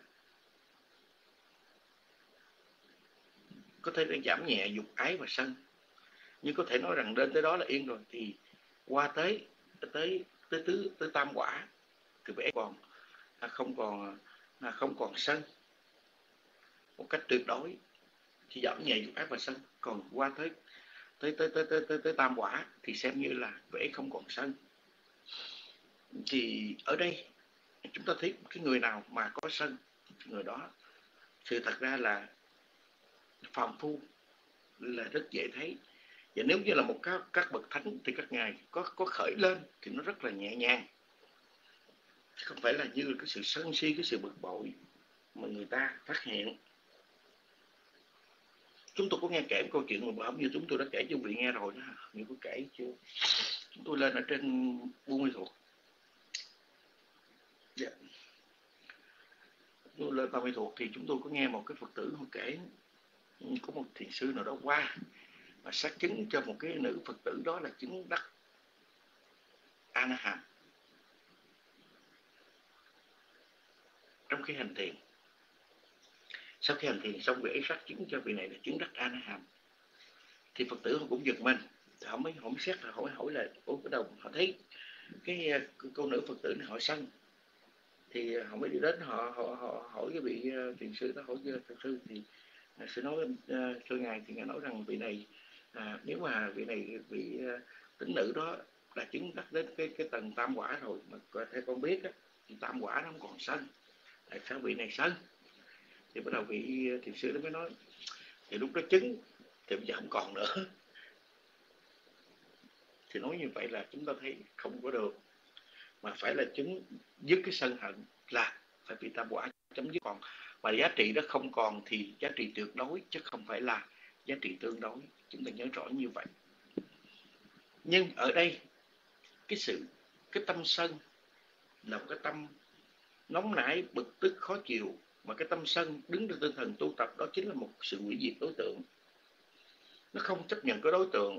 Có thể để giảm nhẹ dục ái và sân, nhưng có thể nói rằng đến tới đó là yên rồi, thì qua tới tam quả thì phải còn không còn sân một cách tuyệt đối, thì giảm nhẹ dục ái và sân. Còn qua tới tam quả thì xem như là vẽ không còn sân. Thì ở đây chúng ta thấy cái người nào mà có sân, người đó sự thật ra là phàm phu, là rất dễ thấy. Và nếu như là một các bậc thánh thì các ngài có khởi lên thì nó rất là nhẹ nhàng, không phải là như cái sự sân si, cái sự bực bội mà người ta phát hiện. Chúng tôi có nghe kể một câu chuyện mà bữa như chúng tôi đã kể cho quý vị nghe rồi đó, nhưng có kể chưa? Chúng tôi lên ở trên Buôn Ma Thuột, tôi lên Buôn Ma Thuột thì chúng tôi có nghe một cái Phật tử họ kể có một thiền sư nào đó qua mà xác chứng cho một cái nữ Phật tử đó là chứng đắc A-la-hán trong khi hành thiền. Sau khi hành thiền xong, vị ấy xác chứng cho vị này là chứng đắc A-la-hán, thì Phật tử họ cũng giật mình, họ mới xét là hỏi là ủa cái đầu họ thấy cái cô nữ Phật tử này họ sân, thì họ mới đi đến họ hỏi cái vị thiền sư đó, hỏi thiền sư thì sư nói thưa ngài, thì ngài nói rằng vị này nếu mà vị này vị tín nữ đó là chứng đắc đến cái tầng tam quả rồi, mà theo con biết á, thì tam quả nó không còn sân, tại sao vị này sân? Thì bắt đầu vị thiền sư đó mới nói thì lúc đó chứng thì bây giờ không còn nữa. Thì nói như vậy là chúng ta thấy không có được, mà phải là chứng dứt cái sân hận là phải bị tam quả chấm dứt. Còn mà giá trị đó không còn thì giá trị tuyệt đối, chứ không phải là giá trị tương đối. Chúng ta nhớ rõ như vậy. Nhưng ở đây cái tâm sân là một cái tâm nóng nảy, bực tức, khó chịu, mà cái tâm sân đứng trên tinh thần tu tập đó chính là một sự hủy diệt đối tượng. Nó không chấp nhận cái đối tượng.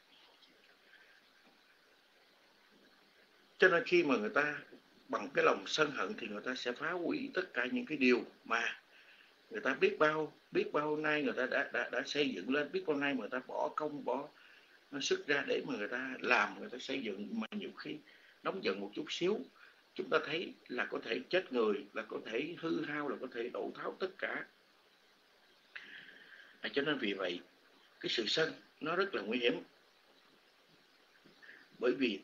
Cho nên khi mà người ta bằng cái lòng sân hận thì người ta sẽ phá hủy tất cả những cái điều mà người ta biết bao nay người ta đã xây dựng lên, biết bao nay mà người ta bỏ công bỏ sức ra để mà người ta làm, người ta xây dựng, mà nhiều khi nóng giận một chút xíu chúng ta thấy là có thể chết người, là có thể hư hao, là có thể đổ tháo tất cả. Cho nên vì vậy cái sự sân nó rất là nguy hiểm, bởi vì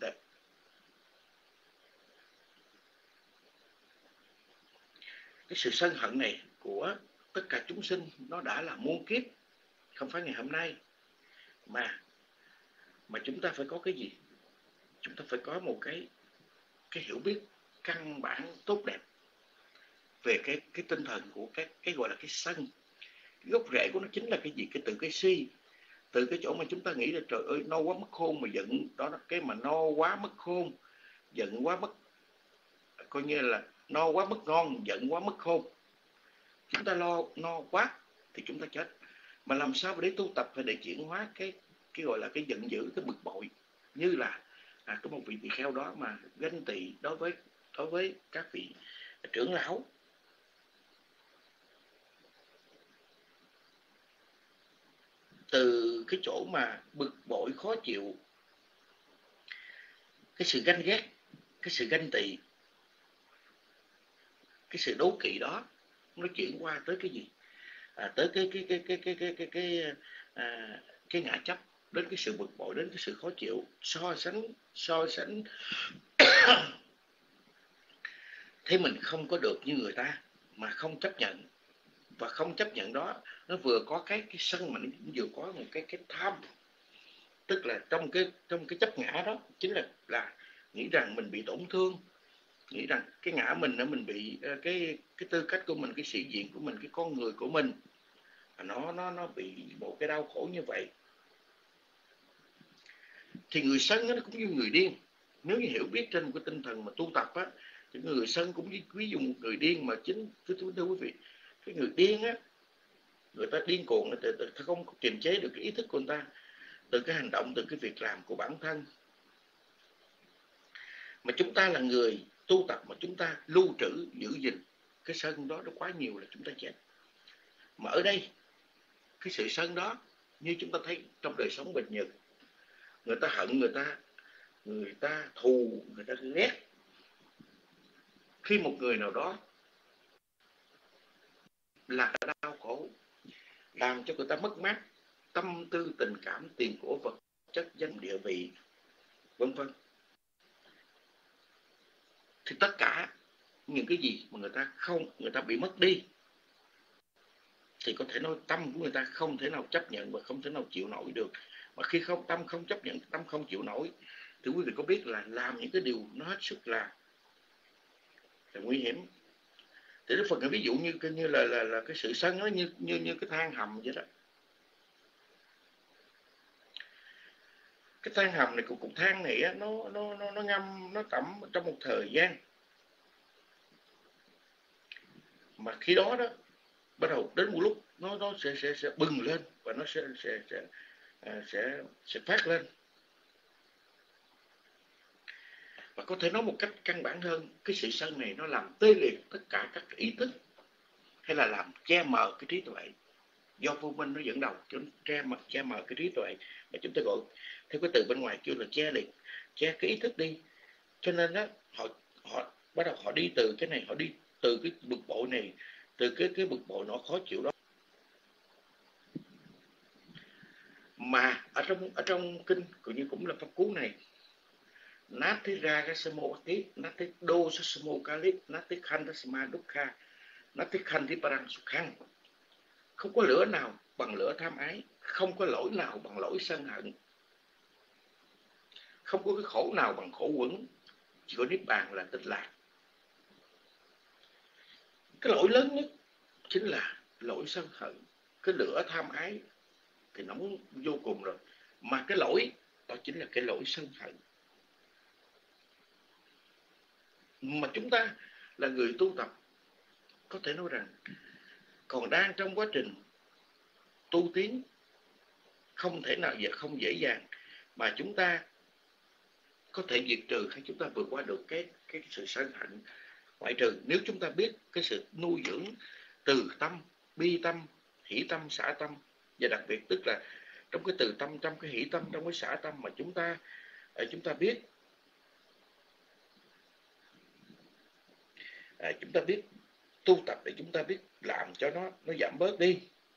cái sự sân hận này của tất cả chúng sinh nó đã là muôn kiếp, không phải ngày hôm nay. mà chúng ta phải có cái gì? Chúng ta phải có một cái hiểu biết căn bản tốt đẹp về cái tinh thần của cái gọi là cái sân. Cái gốc rễ của nó chính là cái gì? Từ cái si, từ cái chỗ mà chúng ta nghĩ là trời ơi no quá mất khôn mà giận, đó là cái mà no quá mất khôn, giận quá mất, coi như là no quá mất ngon, giận quá mất khôn. Chúng ta no quá thì chúng ta chết. Mà làm sao để tu tập phải để chuyển hóa cái gọi là cái giận dữ, cái bực bội, như là có một vị tỳ kheo đó mà ganh tị đối với các vị trưởng lão. Từ cái chỗ mà bực bội khó chịu, cái sự ganh ghét, cái sự ganh tị, cái sự đố kỵ đó, nó chuyển qua tới cái gì? Tới cái ngã chấp, đến cái sự bực bội, đến cái sự khó chịu, so sánh thấy mình không có được như người ta mà không chấp nhận. Và không chấp nhận đó, nó vừa có cái sân mà nó vừa có một cái tham. Tức là trong cái chấp ngã đó chính là nghĩ rằng mình bị tổn thương, nghĩ rằng cái ngã mình bị cái tư cách của mình, cái sĩ diện của mình, cái con người của mình nó bị một cái đau khổ như vậy. Thì người sân nó cũng như người điên. Nếu như hiểu biết trên một cái tinh thần mà tu tập á, thì người sân cũng ví dụ một người điên. Mà chính thưa quý vị, cái người điên á, người ta điên cuồng, người ta không kiềm chế được cái ý thức của người ta, từ cái hành động, từ cái việc làm của bản thân. Mà chúng ta là người tu tập mà chúng ta lưu trữ, giữ gìn cái sân đó nó quá nhiều là chúng ta chết. Mà ở đây cái sự sân đó, như chúng ta thấy trong đời sống bình nhật, người ta hận, người ta thù, người ta ghét. Khi một người nào đó là đau khổ, làm cho người ta mất mát tâm tư, tình cảm, tiền của, vật chất, danh địa vị, vân vân, thì tất cả những cái gì mà người ta bị mất đi, thì có thể nói tâm của người ta không thể nào chấp nhận và không thể nào chịu nổi được. Mà khi tâm không chấp nhận, tâm không chịu nổi, thì quý vị có biết là làm những cái điều nó hết sức là nguy hiểm. Thì Đức Phật ví dụ như là cái sự sân nó như cái than hầm vậy đó. Cái than hầm này, cục than này á, nó ngâm, nó tẩm trong một thời gian. Mà khi đó bắt đầu đến một lúc nó sẽ bừng lên và nó sẽ phát lên. Và có thể nói một cách căn bản hơn, cái sự sân này nó làm tê liệt tất cả các ý thức, hay là làm che mờ cái trí tuệ. Do vô minh nó dẫn đầu, che mờ cái trí tuệ, mà chúng ta gọi theo cái từ bên ngoài kêu là che liệt, che cái ý thức đi. Cho nên đó, họ bắt đầu họ đi từ cái này, họ đi từ cái bực bội này, từ cái bực bội nó khó chịu đó. Mà ở trong kinh cũng là pháp cú này, Nati Raga Samo Bhakti, Nati Dosa Samo Kalit, Nati Khanta Sama Dukha, Nati Khanti Parang Sukhang. Không có lửa nào bằng lửa tham ái, không có lỗi nào bằng lỗi sân hận, không có cái khổ nào bằng khổ quẩn, chỉ có niết bàn là tịch lạc. Cái lỗi lớn nhất chính là lỗi sân hận. Cái lửa tham ái thì nóng vô cùng rồi, mà cái lỗi đó chính là cái lỗi sân hận. Mà chúng ta là người tu tập, có thể nói rằng còn đang trong quá trình tu tiến, không thể nào không dễ dàng mà chúng ta có thể diệt trừ hay chúng ta vượt qua được cái sự sân hận, ngoại trừ nếu chúng ta biết cái sự nuôi dưỡng từ tâm, bi tâm, hỷ tâm, xả tâm. Và đặc biệt tức là trong cái từ tâm, trong cái hỷ tâm, trong cái xả tâm mà chúng ta biết tu tập để chúng ta biết làm cho nó giảm bớt đi.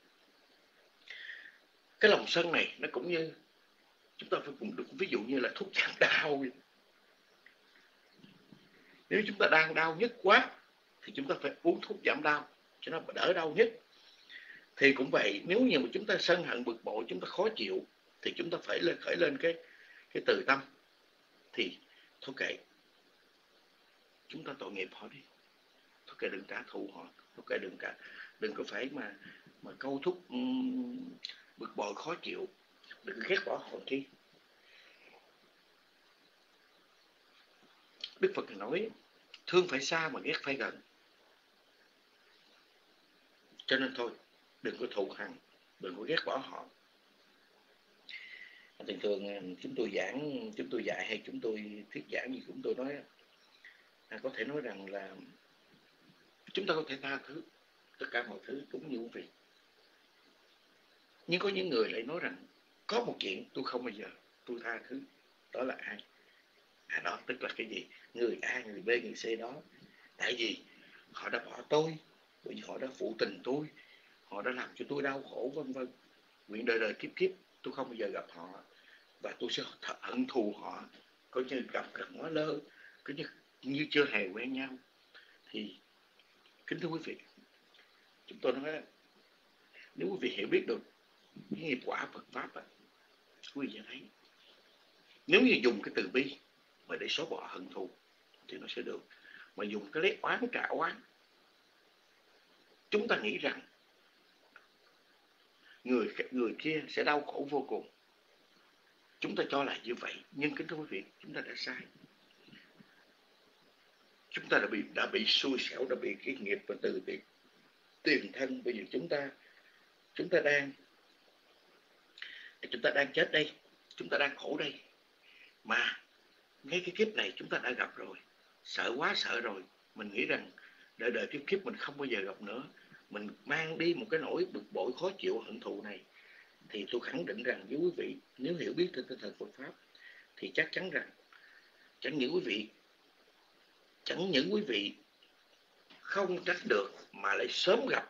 Cái lòng sân này nó cũng như chúng ta phải cũng được ví dụ như là thuốc giảm đau. Nếu chúng ta đang đau nhức quá thì chúng ta phải uống thuốc giảm đau cho nó đỡ đau nhức. Thì cũng vậy, nếu như mà chúng ta sân hận bực bội, chúng ta khó chịu thì chúng ta phải khởi lên cái từ tâm. Thì thôi kệ, chúng ta tội nghiệp họ đi, thôi kệ đừng trả thù họ, thôi kệ đừng có phải mà câu thúc bực bội khó chịu, đừng ghét bỏ họ chi. Đức Phật nói thương phải xa mà ghét phải gần. Cho nên thôi, đừng có thù hằn, đừng có ghét bỏ họ. Thường thường chúng tôi dạy hay chúng tôi thuyết giảng gì chúng tôi nói có thể nói rằng là chúng ta có thể tha thứ tất cả mọi thứ cũng như quý vị. Nhưng có những người lại nói rằng có một chuyện tôi không bao giờ tôi tha thứ. Đó là ai? Đó tức là cái gì? Người A, người B, người C đó. Tại vì họ đã bỏ tôi, bởi vì họ đã phụ tình tôi, họ đã làm cho tôi đau khổ vân vân. Nguyện đời đời kiếp kiếp tôi không bao giờ gặp họ, và tôi sẽ hận thù họ, coi như gặp ngó lơ, coi như chưa hề quen nhau. Thì kính thưa quý vị, chúng tôi nói nếu quý vị hiểu biết được cái nghiệp quả Phật pháp quý vị thấy nếu như dùng cái từ bi mà để xóa bỏ hận thù thì nó sẽ được, mà dùng cái lấy oán trả oán, chúng ta nghĩ rằng người kia sẽ đau khổ vô cùng. Chúng ta cho là như vậy, nhưng kính thưa quý vị, chúng ta đã sai. Chúng ta đã bị xui xẻo, đã bị cái nghiệp và từ tiền thân. Bây giờ chúng ta đang chết đây, chúng ta đang khổ đây, mà ngay cái kiếp này chúng ta đã gặp rồi, sợ quá sợ rồi. Mình nghĩ rằng đời đời kiếp kiếp mình không bao giờ gặp nữa. Mình mang đi một cái nỗi bực bội khó chịu hận thù này. Thì tôi khẳng định rằng với quý vị, nếu hiểu biết trên tinh thần Phật pháp thì chắc chắn rằng chẳng những quý vị không tránh được mà lại sớm gặp.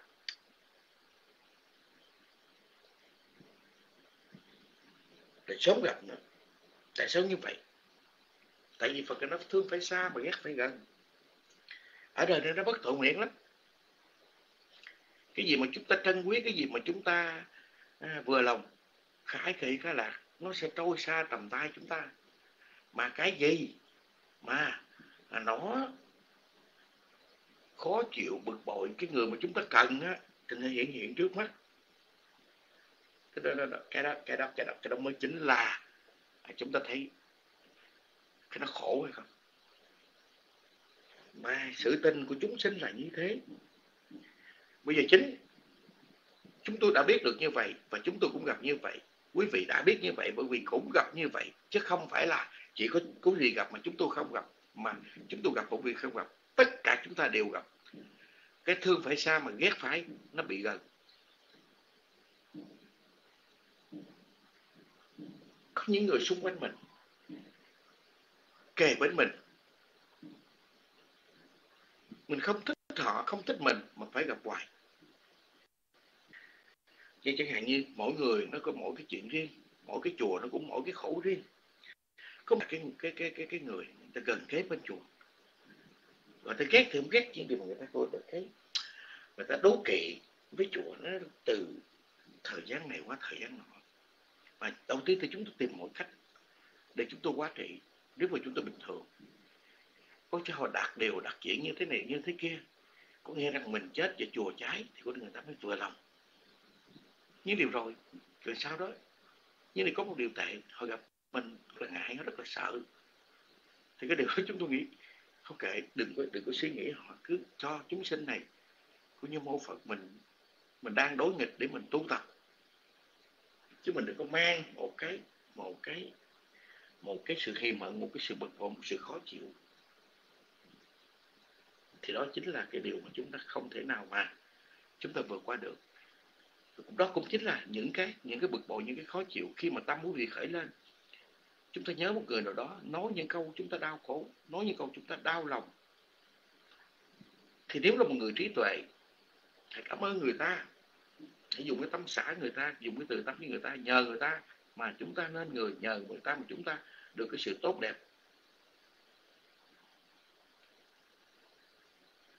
Lại sớm gặp nữa. Tại sao như vậy? Tại vì Phật nó thương phải xa mà ghét phải gần. Ở đời này nó bất tội nguyện lắm. Cái gì mà chúng ta trân quý, cái gì mà chúng ta vừa lòng, khải thị cái lạc, nó sẽ trôi xa tầm tay chúng ta. Mà cái gì mà nó khó chịu bực bội cái người mà chúng ta cần thì nó hiện trước mắt. Cái đó mới chính là chúng ta thấy cái nó khổ hay không. Mà sự tình của chúng sinh là như thế. Bây giờ chính chúng tôi đã biết được như vậy, và chúng tôi cũng gặp như vậy. Quý vị đã biết như vậy bởi vì cũng gặp như vậy, chứ không phải là chỉ có quý vị gặp mà chúng tôi không gặp, mà chúng tôi gặp quý vị không gặp. Tất cả chúng ta đều gặp. Cái thương phải xa mà ghét phải nó bị gần. Có những người xung quanh mình, kề bên mình không thích họ, không thích mình mà phải gặp hoài. Vậy chẳng hạn như mỗi người nó có mỗi cái chuyện riêng, mỗi cái chùa nó cũng mỗi cái khổ riêng. Có một cái người ta gần kế bên chùa, người ta ghét thì không ghét, nhưng mà người ta coi thấy người ta đố kỵ với chùa nó từ thời gian này qua thời gian nọ. Và đầu tiên thì chúng tôi tìm mọi cách để chúng tôi hóa trị. Nếu mà chúng tôi bình thường, có cho họ đạt điều đạt chuyện như thế này như thế kia, có nghĩa rằng mình chết và chùa cháy thì có người ta mới vừa lòng. Nhưng điều rồi sau đó, nhưng này có một điều tệ, họ gặp mình là ngại, họ rất là sợ. Thì cái điều đó chúng tôi nghĩ không kệ, đừng có suy nghĩ, họ cứ cho chúng sinh này cũng như mô Phật mình đang đối nghịch để mình tu tập, chứ mình đừng có mang một cái sự hiềm hận, một cái sự bực bội, một sự khó chịu. Thì đó chính là cái điều mà chúng ta không thể nào mà chúng ta vượt qua được. Đó cũng chính là những cái bực bội, những cái khó chịu khi mà tâm quý vị khởi lên. Chúng ta nhớ một người nào đó nói những câu chúng ta đau khổ, nói những câu chúng ta đau lòng, thì nếu là một người trí tuệ, hãy cảm ơn người ta, hãy dùng cái tâm xả người ta, dùng cái từ tâm với người ta, nhờ người ta mà chúng ta nên nhờ người ta mà chúng ta được cái sự tốt đẹp.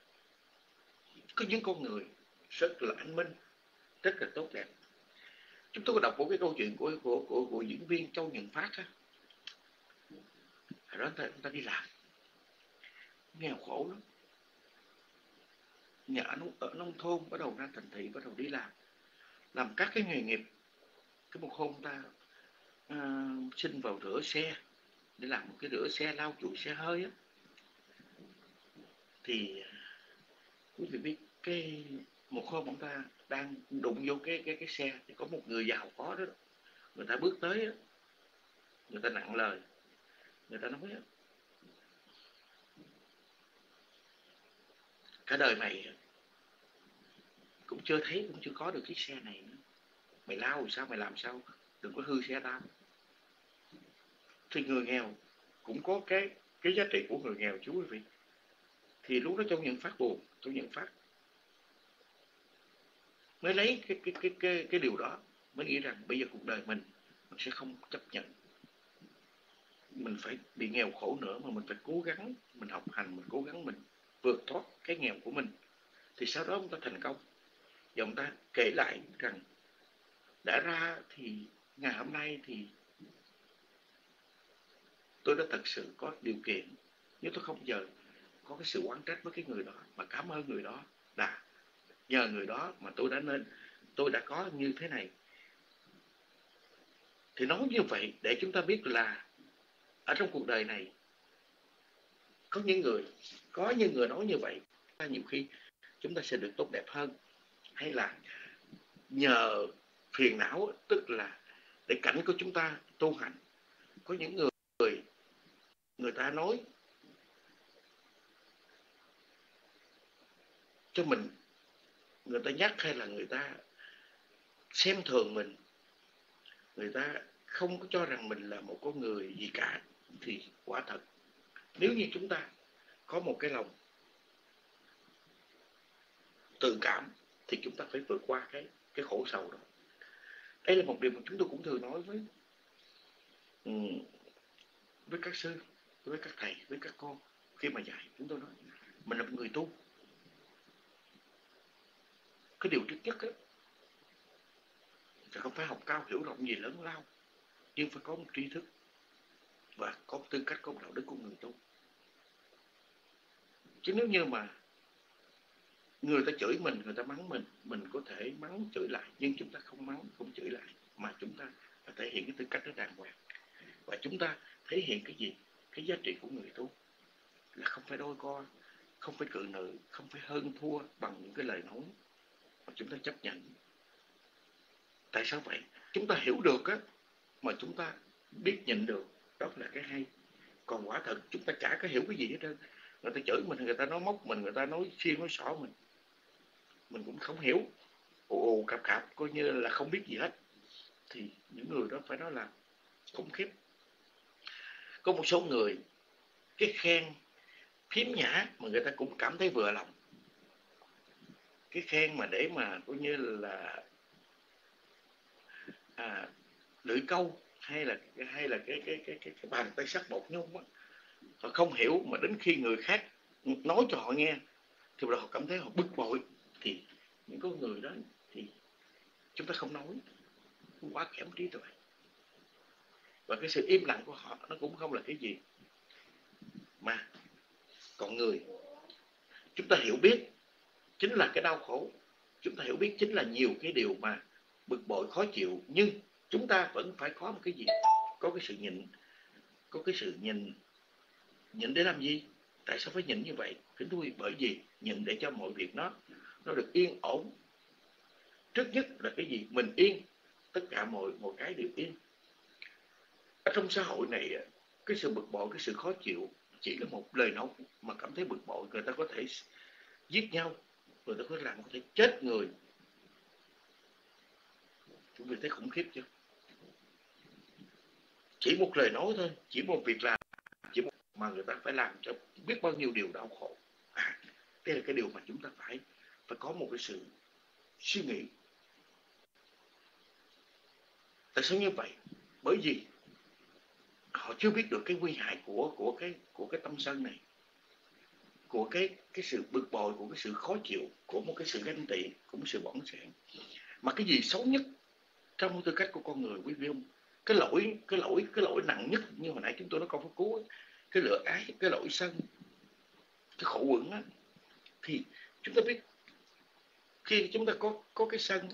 Có những con người rất là anh minh, rất là tốt đẹp. Chúng tôi có đọc một cái câu chuyện của diễn viên Châu Nhuận Phát á. Hồi đó người ta đi làm nghèo khổ lắm, nhà ở nông thôn bắt đầu ra thành thị, bắt đầu đi làm các cái nghề nghiệp. Cái một hôm ta xin vào rửa xe, để làm một cái rửa xe, lau chùi xe hơi á. Thì quý vị biết cái một hôm ông ta đang đụng vô cái xe, thì có một người giàu có đó, người ta bước tới á, người ta nặng lời, người ta nói á, cả đời mày cũng chưa thấy, cũng chưa có được chiếc xe này nữa. Mày lau rồi sao, mày làm sao, đừng có hư xe tao. Thì người nghèo cũng có cái giá trị của người nghèo chú quý vị. Thì lúc đó Châu Nhuận Phát buồn, Châu Nhuận Phát mới lấy cái điều đó, mới nghĩ rằng bây giờ cuộc đời mình sẽ không chấp nhận mình phải bị nghèo khổ nữa, mà mình phải cố gắng, mình học hành, mình cố gắng mình vượt thoát cái nghèo của mình. Thì sau đó ông ta thành công. Và ông ta kể lại rằng đã ra thì ngày hôm nay thì tôi đã thật sự có điều kiện, nếu tôi không giờ có cái sự oán trách với cái người đó, mà cảm ơn người đó, là nhờ người đó mà tôi đã có như thế này. Thì nói như vậy để chúng ta biết là ở trong cuộc đời này có những người nói như vậy, nhiều khi chúng ta sẽ được tốt đẹp hơn. Hay là nhờ phiền não, tức là để cảnh của chúng ta tu hành, có những người ta nói cho mình, người ta nhắc, hay là người ta xem thường mình, người ta không có cho rằng mình là một con người gì cả, thì quả thật nếu như chúng ta có một cái lòng tự cảm thì chúng ta phải vượt qua cái khổ sầu đó. Đây là một điều mà chúng tôi cũng thường nói với các sư, với các thầy, với các con khi mà dạy. Chúng tôi nói mình là một người tu, cái điều trước nhất là không phải học cao hiểu rộng gì lớn lao, nhưng phải có một tri thức và có tư cách, có một đạo đức của người tu. Chứ nếu như mà người ta chửi mình, người ta mắng mình có thể mắng chửi lại, nhưng chúng ta không mắng, không chửi lại, mà chúng ta phải thể hiện cái tư cách đó đàng hoàng. Và chúng ta thể hiện cái gì? Cái giá trị của người tu là không phải đôi co, không phải cự nữ, không phải hơn thua bằng những cái lời nói mà chúng ta chấp nhận. Tại sao vậy? Chúng ta hiểu được mà chúng ta biết nhịn được, đó là cái hay. Còn quả thật chúng ta chả có hiểu cái gì hết trơn. Người ta chửi mình, người ta nói móc mình, người ta nói xiên nói xỏ mình cũng không hiểu, ồ cạp cạp, coi như là không biết gì hết. Thì những người đó phải nói là khủng khiếp. Có một số người cái khen phiếm nhã mà người ta cũng cảm thấy vừa lòng. Cái khen mà để mà coi như là lưỡi câu, hay là cái bàn tay sắc bột nhung á, họ không hiểu, mà đến khi người khác nói cho họ nghe thì họ cảm thấy họ bực bội. Thì những con người đó thì chúng ta không nói, quá kém trí tuệ. Và cái sự im lặng của họ nó cũng không là cái gì. Mà còn người, chúng ta hiểu biết chính là cái đau khổ, chúng ta hiểu biết chính là nhiều cái điều mà bực bội khó chịu, nhưng chúng ta vẫn phải có một cái gì, có cái sự nhịn. Có cái sự nhịn để làm gì? Tại sao phải nhịn như vậy? Kính thưa quý vị, bởi vì nhịn để cho mọi việc nó được yên ổn. Trước nhất là cái gì? Mình yên, tất cả mọi cái đều yên. Ở trong xã hội này, cái sự bực bội, cái sự khó chịu chỉ là một lời nói mà cảm thấy bực bội, người ta có thể giết nhau, người ta có thể chết người. Chúng ta thấy khủng khiếp chưa? Chỉ một lời nói thôi, chỉ một việc làm, mà người ta phải làm cho biết bao nhiêu điều đau khổ. Đây là cái điều mà chúng ta phải có một cái sự suy nghĩ. Tại sao như vậy? Bởi vì họ chưa biết được cái nguy hại của cái tâm sân này, của cái sự bực bội, của cái sự khó chịu, của một cái sự ganh tị, của một sự bỏng sẻn. Mà cái gì xấu nhất trong tư cách của con người, quý vị không? Cái lỗi nặng nhất như hồi nãy chúng tôi nói câu pháp cú, cái lửa ái, cái lỗi sân, cái khổ uẩn á, thì chúng ta biết khi chúng ta có cái sân,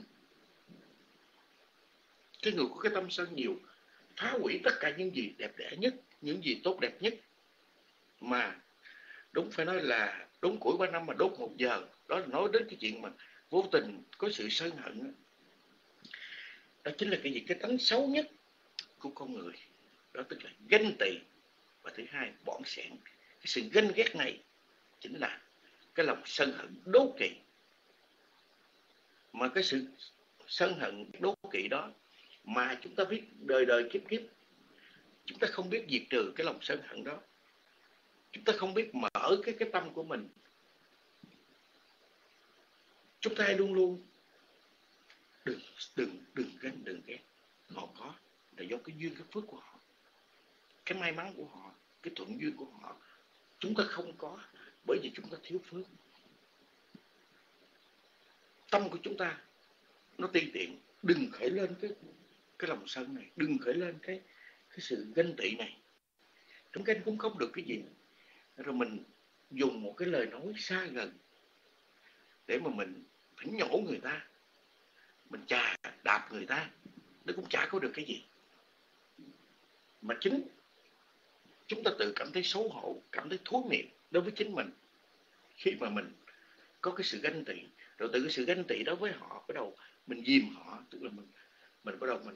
cái người có cái tâm sân nhiều, phá hủy tất cả những gì đẹp đẽ nhất, những gì tốt đẹp nhất, mà đúng phải nói là đốn củi 3 năm mà đốt 1 giờ. Đó là nói đến cái chuyện mà vô tình có sự sân hận. Đó chính là cái gì? Cái tánh xấu nhất của con người. Đó tức là ganh tị. Và thứ hai, bỏng sẻn. Cái sự ganh ghét này chính là cái lòng sân hận đố kỵ. Mà cái sự sân hận đố kỵ đó mà chúng ta biết đời đời kiếp kiếp, chúng ta không biết diệt trừ cái lòng sân hận đó, chúng ta không biết mở cái tâm của mình, chúng ta luôn luôn đừng ganh, đừng ghét. Họ có là do cái duyên, cái phước của họ, cái may mắn của họ, cái thuận duyên của họ. Chúng ta không có bởi vì chúng ta thiếu phước. Tâm của chúng ta nó ti tiện, đừng khởi lên cái lòng sân này, đừng khởi lên cái sự ganh tị này. Chúng ganh cũng không được cái gì, rồi mình dùng một cái lời nói xa gần để mà mình phải nhổ người ta, mình chà đạp người ta, nó cũng chả có được cái gì. Mà chính chúng ta tự cảm thấy xấu hổ, cảm thấy thối miệng đối với chính mình khi mà mình có cái sự ganh tị. Rồi từ cái sự ganh tị đó với họ, bắt đầu mình dìm họ, tức là mình bắt đầu mình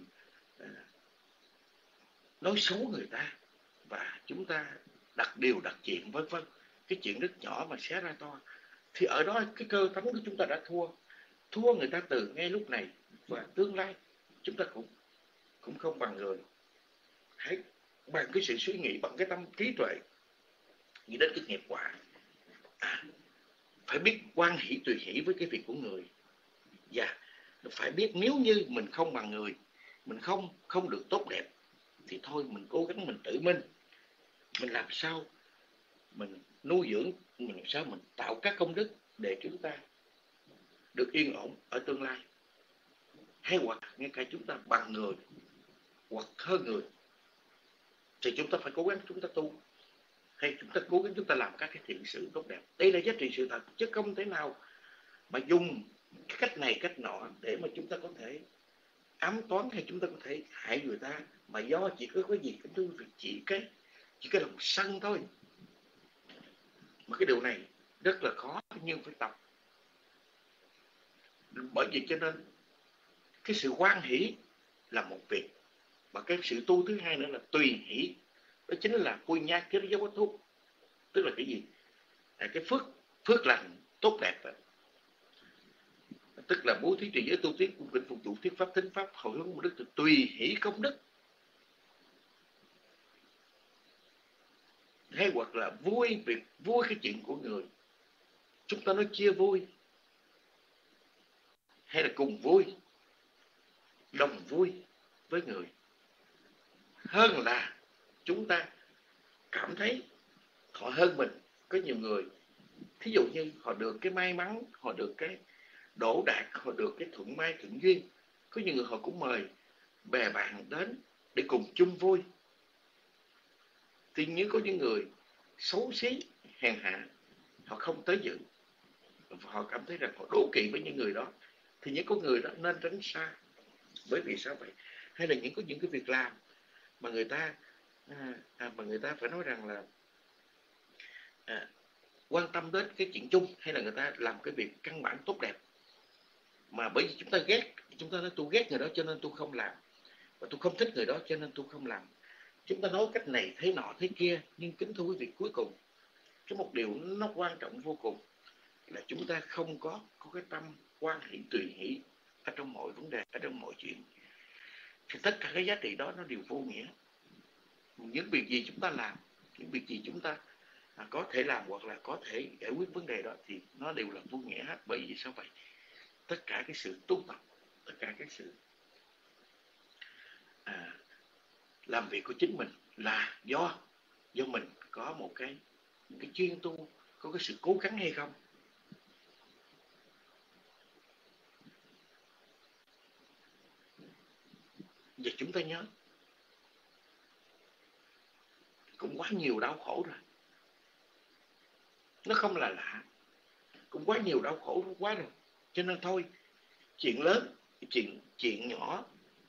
nói xấu người ta, và chúng ta đặt điều đặt chuyện vân vân. Cái chuyện rất nhỏ mà xé ra to, thì ở đó cái cơ tánh của chúng ta đã thua người ta từ ngay lúc này, và tương lai chúng ta cũng không bằng người. Hãy bằng cái sự suy nghĩ, bằng cái tâm trí tuệ nghĩ đến cái nghiệp quả. Phải biết quan hỷ tùy hỷ với cái việc của người, và phải biết nếu như mình không bằng người, mình không được tốt đẹp, thì thôi mình cố gắng mình tự mình làm sao mình nuôi dưỡng, mình làm sao mình tạo các công đức để chúng ta được yên ổn ở tương lai. Hay hoặc ngay cả chúng ta bằng người hoặc hơn người, thì chúng ta phải cố gắng chúng ta tu, hay chúng ta cố gắng chúng ta làm các cái thiện sự tốt đẹp. Đây là giá trị sự thật, chứ không thể nào mà dùng cái cách này cách nọ để mà chúng ta có thể ám toán, hay chúng ta có thể hại người ta, mà do chỉ có cái gì chỉ cái lòng sân thôi. Mà cái điều này rất là khó, nhưng phải tập. Bởi vì cho nên cái sự hoan hỷ là một việc, và cái sự tu thứ hai nữa là tùy hỷ. Đó chính là punya cái dấu thuốc, tức là cái gì? Cái phước lành tốt đẹp đó. Tức là bố thí trì giới tu tiến cung kính phục vụ thuyết pháp thính pháp hồi hướng công đức, tùy hỷ công đức. Hay hoặc là vui cái chuyện của người, chúng ta nói chia vui, hay là cùng vui, đồng vui với người, hơn là chúng ta cảm thấy họ hơn mình. Có nhiều người, thí dụ như họ được cái may mắn, họ được cái đỗ đạt, họ được cái thuận may thuận duyên, có nhiều người họ cũng mời bè bạn đến để cùng chung vui. Tuy nhiên có những người xấu xí hèn hạ, họ không tới dự, họ cảm thấy rằng họ đố kỵ với những người đó, thì những con người đó nên tránh xa. Bởi vì sao vậy? Hay là có những cái việc làm mà người ta phải nói rằng là quan tâm đến cái chuyện chung, hay là người ta làm cái việc căn bản tốt đẹp, mà bởi vì chúng ta ghét, chúng ta nói tôi ghét người đó cho nên tôi không làm, và tôi không thích người đó cho nên tôi không làm. Chúng ta nói cách này thế nọ thế kia, nhưng kính thưa quý vị, cuối cùng cái một điều nó quan trọng vô cùng là chúng ta không có cái tâm quan hỷ tùy hỷ ở trong mọi vấn đề, ở trong mọi chuyện, thì tất cả cái giá trị đó nó đều vô nghĩa. Những việc gì chúng ta làm, những việc gì chúng ta có thể làm hoặc là có thể giải quyết vấn đề đó, thì nó đều là vô nghĩa hết. Bởi vì sao vậy? Tất cả cái sự tu tập, tất cả cái sự làm việc của chính mình là do mình có một cái chuyên tu, có cái sự cố gắng hay không. Và chúng ta nhớ, cũng quá nhiều đau khổ rồi, nó không là lạ, cũng quá nhiều đau khổ quá rồi. Cho nên thôi, chuyện lớn, chuyện nhỏ,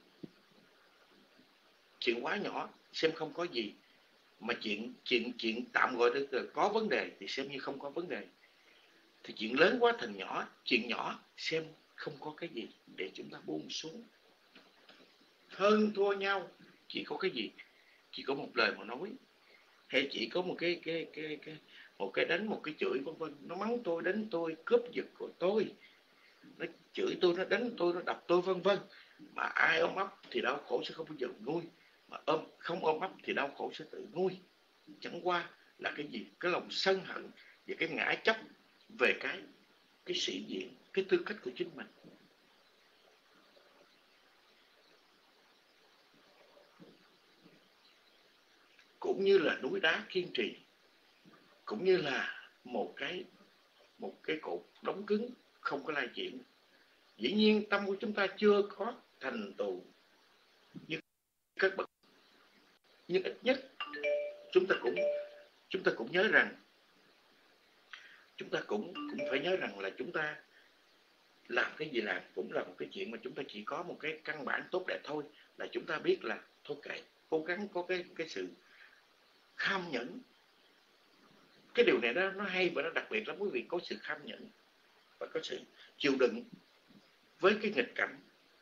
chuyện quá nhỏ xem không có gì, mà chuyện tạm gọi là có vấn đề thì xem như không có vấn đề. Thì chuyện lớn quá thành nhỏ, chuyện nhỏ xem không có cái gì để chúng ta buông xuống. Hơn thua nhau chỉ có cái gì? Chỉ có một lời mà nói, hay chỉ có một cái đánh, một cái chửi vân vân. Nó mắng tôi, đánh tôi, cướp giật của tôi, nó chửi tôi, nó đánh tôi, nó đập tôi vân vân. Mà ai ôm ấp thì đau khổ sẽ không bao giờ nguôi, mà không ôm ấp thì đau khổ sẽ tự nguôi. Chẳng qua là cái gì? Cái lòng sân hận và cái ngã chấp về cái sĩ diện, cái tư cách của chính mình. Cũng như là núi đá kiên trì, cũng như là một cái cột đóng cứng không có lai chuyển. Dĩ nhiên tâm của chúng ta chưa có thành tựu như các bậc, nhưng ít nhất chúng ta cũng nhớ rằng, chúng ta cũng phải nhớ rằng là chúng ta làm cái gì làm cũng là một cái chuyện mà chúng ta chỉ có một cái căn bản tốt đẹp thôi, là chúng ta biết là thôi kệ, cố gắng có cái sự kham nhẫn. Cái điều này nó hay và nó đặc biệt lắm quý vị, có sự kham nhẫn và có sự chịu đựng với cái nghịch cảnh.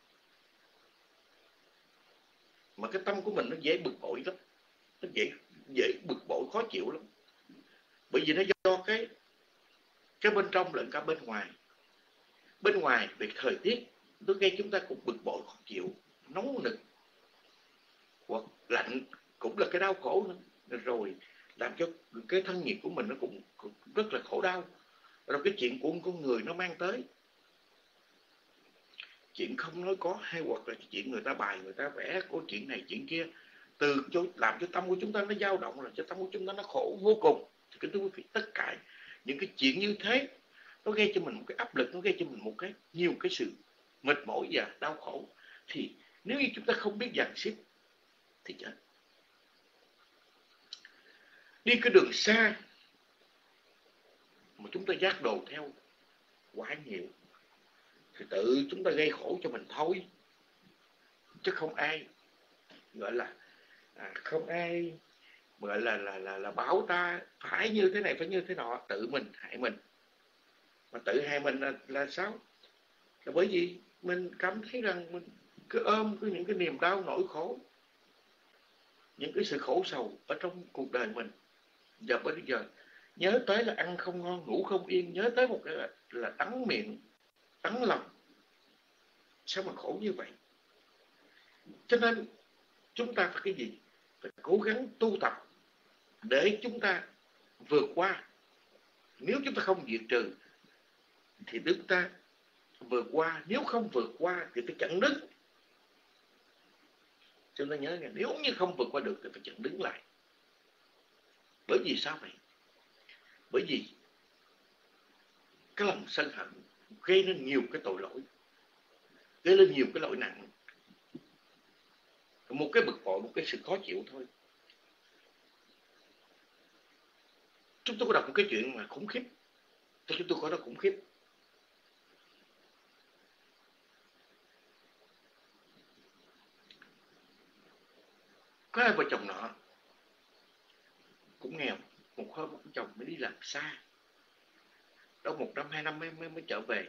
Mà cái tâm của mình nó dễ bực bội lắm, nó dễ bực bội khó chịu lắm, bởi vì nó do cái bên trong lẫn cả bên ngoài. Bên ngoài về thời tiết nó gây chúng ta cũng bực bội khó chịu, nóng nực hoặc lạnh cũng là cái đau khổ nữa, rồi làm cho cái thân nhiệt của mình nó cũng rất là khổ đau. Rồi cái chuyện của con người nó mang tới chuyện không nói có, hay hoặc là chuyện người ta bài, người ta vẽ, có chuyện này chuyện kia, từ làm cho tâm của chúng ta nó dao động, làm cho tâm của chúng ta nó khổ vô cùng. Thì kính thưa quý vị, tất cả những cái chuyện như thế nó gây cho mình một cái áp lực, nó gây cho mình một cái nhiều cái sự mệt mỏi và đau khổ. Thì nếu như chúng ta không biết dàn xếp thì chết. Đi cái đường xa mà chúng ta dắt đồ theo quá nhiều thì tự chúng ta gây khổ cho mình thôi, chứ không ai gọi là không ai gọi là bảo ta phải như thế này, phải như thế nọ. Tự mình hại mình. Mà tự hại mình là sao? Là bởi vì mình cảm thấy rằng mình cứ ôm những cái niềm đau nỗi khổ, những cái sự khổ sầu ở trong cuộc đời mình. Giờ bây giờ nhớ tới là ăn không ngon, ngủ không yên, nhớ tới một cái là đắng miệng, đắng lòng. Sao mà khổ như vậy? Cho nên chúng ta phải cái gì? Phải cố gắng tu tập để chúng ta vượt qua. Nếu chúng ta không diệt trừ thì chúng ta vượt qua, nếu không vượt qua thì phải chặn đứng. Chúng ta nhớ nha, nếu như không vượt qua được thì phải chặn đứng lại. Bởi vì sao vậy? Bởi vì cái lòng sân hận gây nên nhiều cái tội lỗi, gây lên nhiều cái lỗi nặng. Một cái bực bội, một cái sự khó chịu thôi. Chúng tôi có đọc một cái chuyện mà khủng khiếp, cho chúng tôi có đó khủng khiếp. Có hai vợ chồng nọ cũng nghèo. Một hôm ông chồng mới đi làm xa, đâu 1 năm 2 năm mới trở về.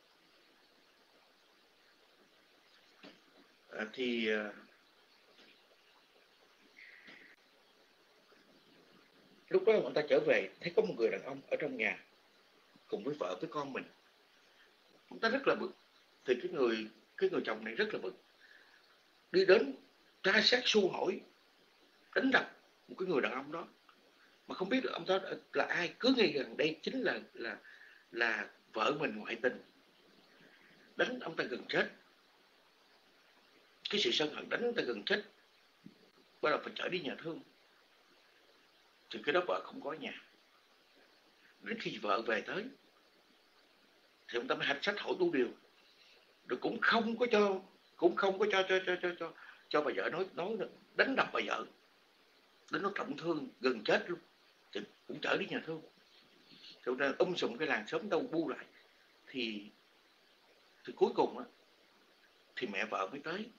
Lúc đó ông ta trở về thấy có một người đàn ông ở trong nhà cùng với vợ với con mình. Ông ta rất là bực. Thì cái người chồng này rất là bực, đi đến tra xét xu hỏi, đánh đập một cái người đàn ông đó mà không biết được ông ta là ai, cứ nghĩ rằng đây chính là vợ mình ngoại tình. Đánh ông ta gần chết. Cái sự sân hận đánh ông ta gần chết, bắt đầu phải chở đi nhà thương. Thì cái đó vợ không có nhà. Đến khi vợ về tới thì ông ta mới hạch sách hỏi tu điều, rồi cũng không có cho cho bà vợ nói đánh đập bà vợ đến nó trọng thương gần chết luôn, thì cũng chở đi nhà thương, cho nên sùm cái làng xóm đâu bu lại, thì cuối cùng á thì mẹ vợ mới tới,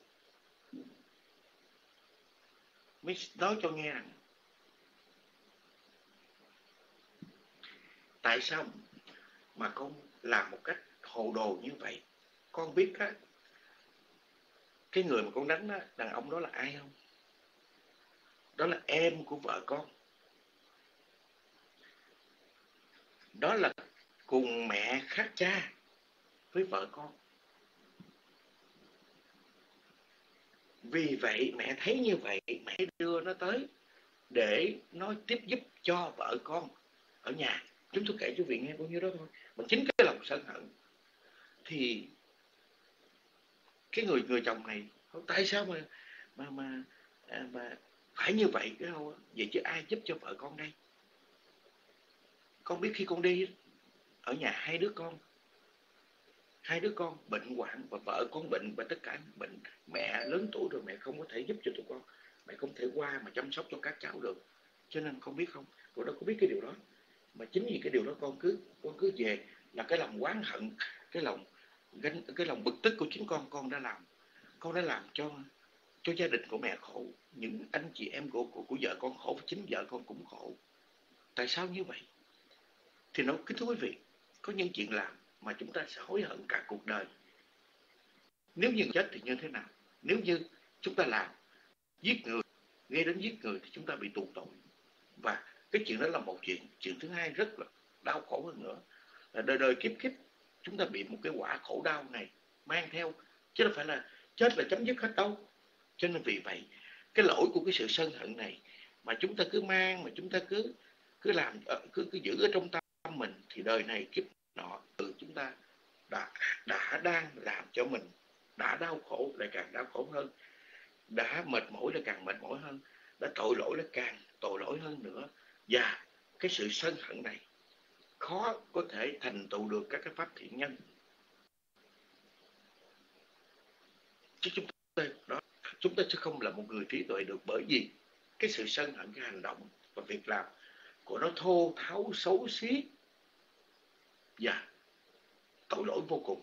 mới nói cho nghe rằng tại sao mà con làm một cách hồ đồ như vậy. Con biết á, cái người mà con đánh á, đàn ông đó là ai không? Đó là em của vợ con. Đó là cùng mẹ khác cha với vợ con. Vì vậy mẹ thấy như vậy, mẹ đưa nó tới để nó tiếp giúp cho vợ con ở nhà. Chúng tôi kể cho vị nghe bao nhiêu đó thôi. Mà chính cái lòng sân hận thì cái người chồng này, tại sao mà phải như vậy cái đâu? Vậy chứ ai giúp cho vợ con đây? Con biết khi con đi ở nhà hai đứa con bệnh hoạn, và vợ con bệnh, và tất cả bệnh. Mẹ lớn tuổi rồi, mẹ không có thể giúp cho tụi con, mẹ không thể qua mà chăm sóc cho các cháu được. Cho nên con biết không, cô đâu có biết cái điều đó, mà chính vì cái điều đó con cứ về là cái lòng oán hận, cái lòng bực tức của chính con đã làm cho gia đình của mẹ khổ, những anh chị em của vợ con khổ, chính vợ con cũng khổ. Tại sao như vậy? Thì nó kính thưa quý vị, có những chuyện làm mà chúng ta sẽ hối hận cả cuộc đời. Nếu như chết thì như thế nào? Nếu như chúng ta làm giết người, gây đến giết người, thì chúng ta bị tù tội. Và cái chuyện đó là một chuyện thứ hai rất là đau khổ hơn nữa, là đời đời kiếp kiếp chúng ta bị một cái quả khổ đau này mang theo, chứ không phải là chết là chấm dứt hết đâu. Cho nên vì vậy, cái lỗi của cái sự sân hận này mà chúng ta cứ mang, mà chúng ta cứ làm, cứ giữ ở trong tâm mình, thì đời này kiếp nọ từ chúng ta đang làm cho mình đã đau khổ lại càng đau khổ hơn, đã mệt mỏi lại càng mệt mỏi hơn, đã tội lỗi lại càng tội lỗi hơn nữa. Và cái sự sân hận này khó có thể thành tựu được các cái pháp thiện nhân. Chứ chúng ta sẽ không là một người trí tuệ được, bởi vì cái sự sân hận, cái hành động và việc làm của nó thô tháo, xấu xí và tội lỗi vô cùng.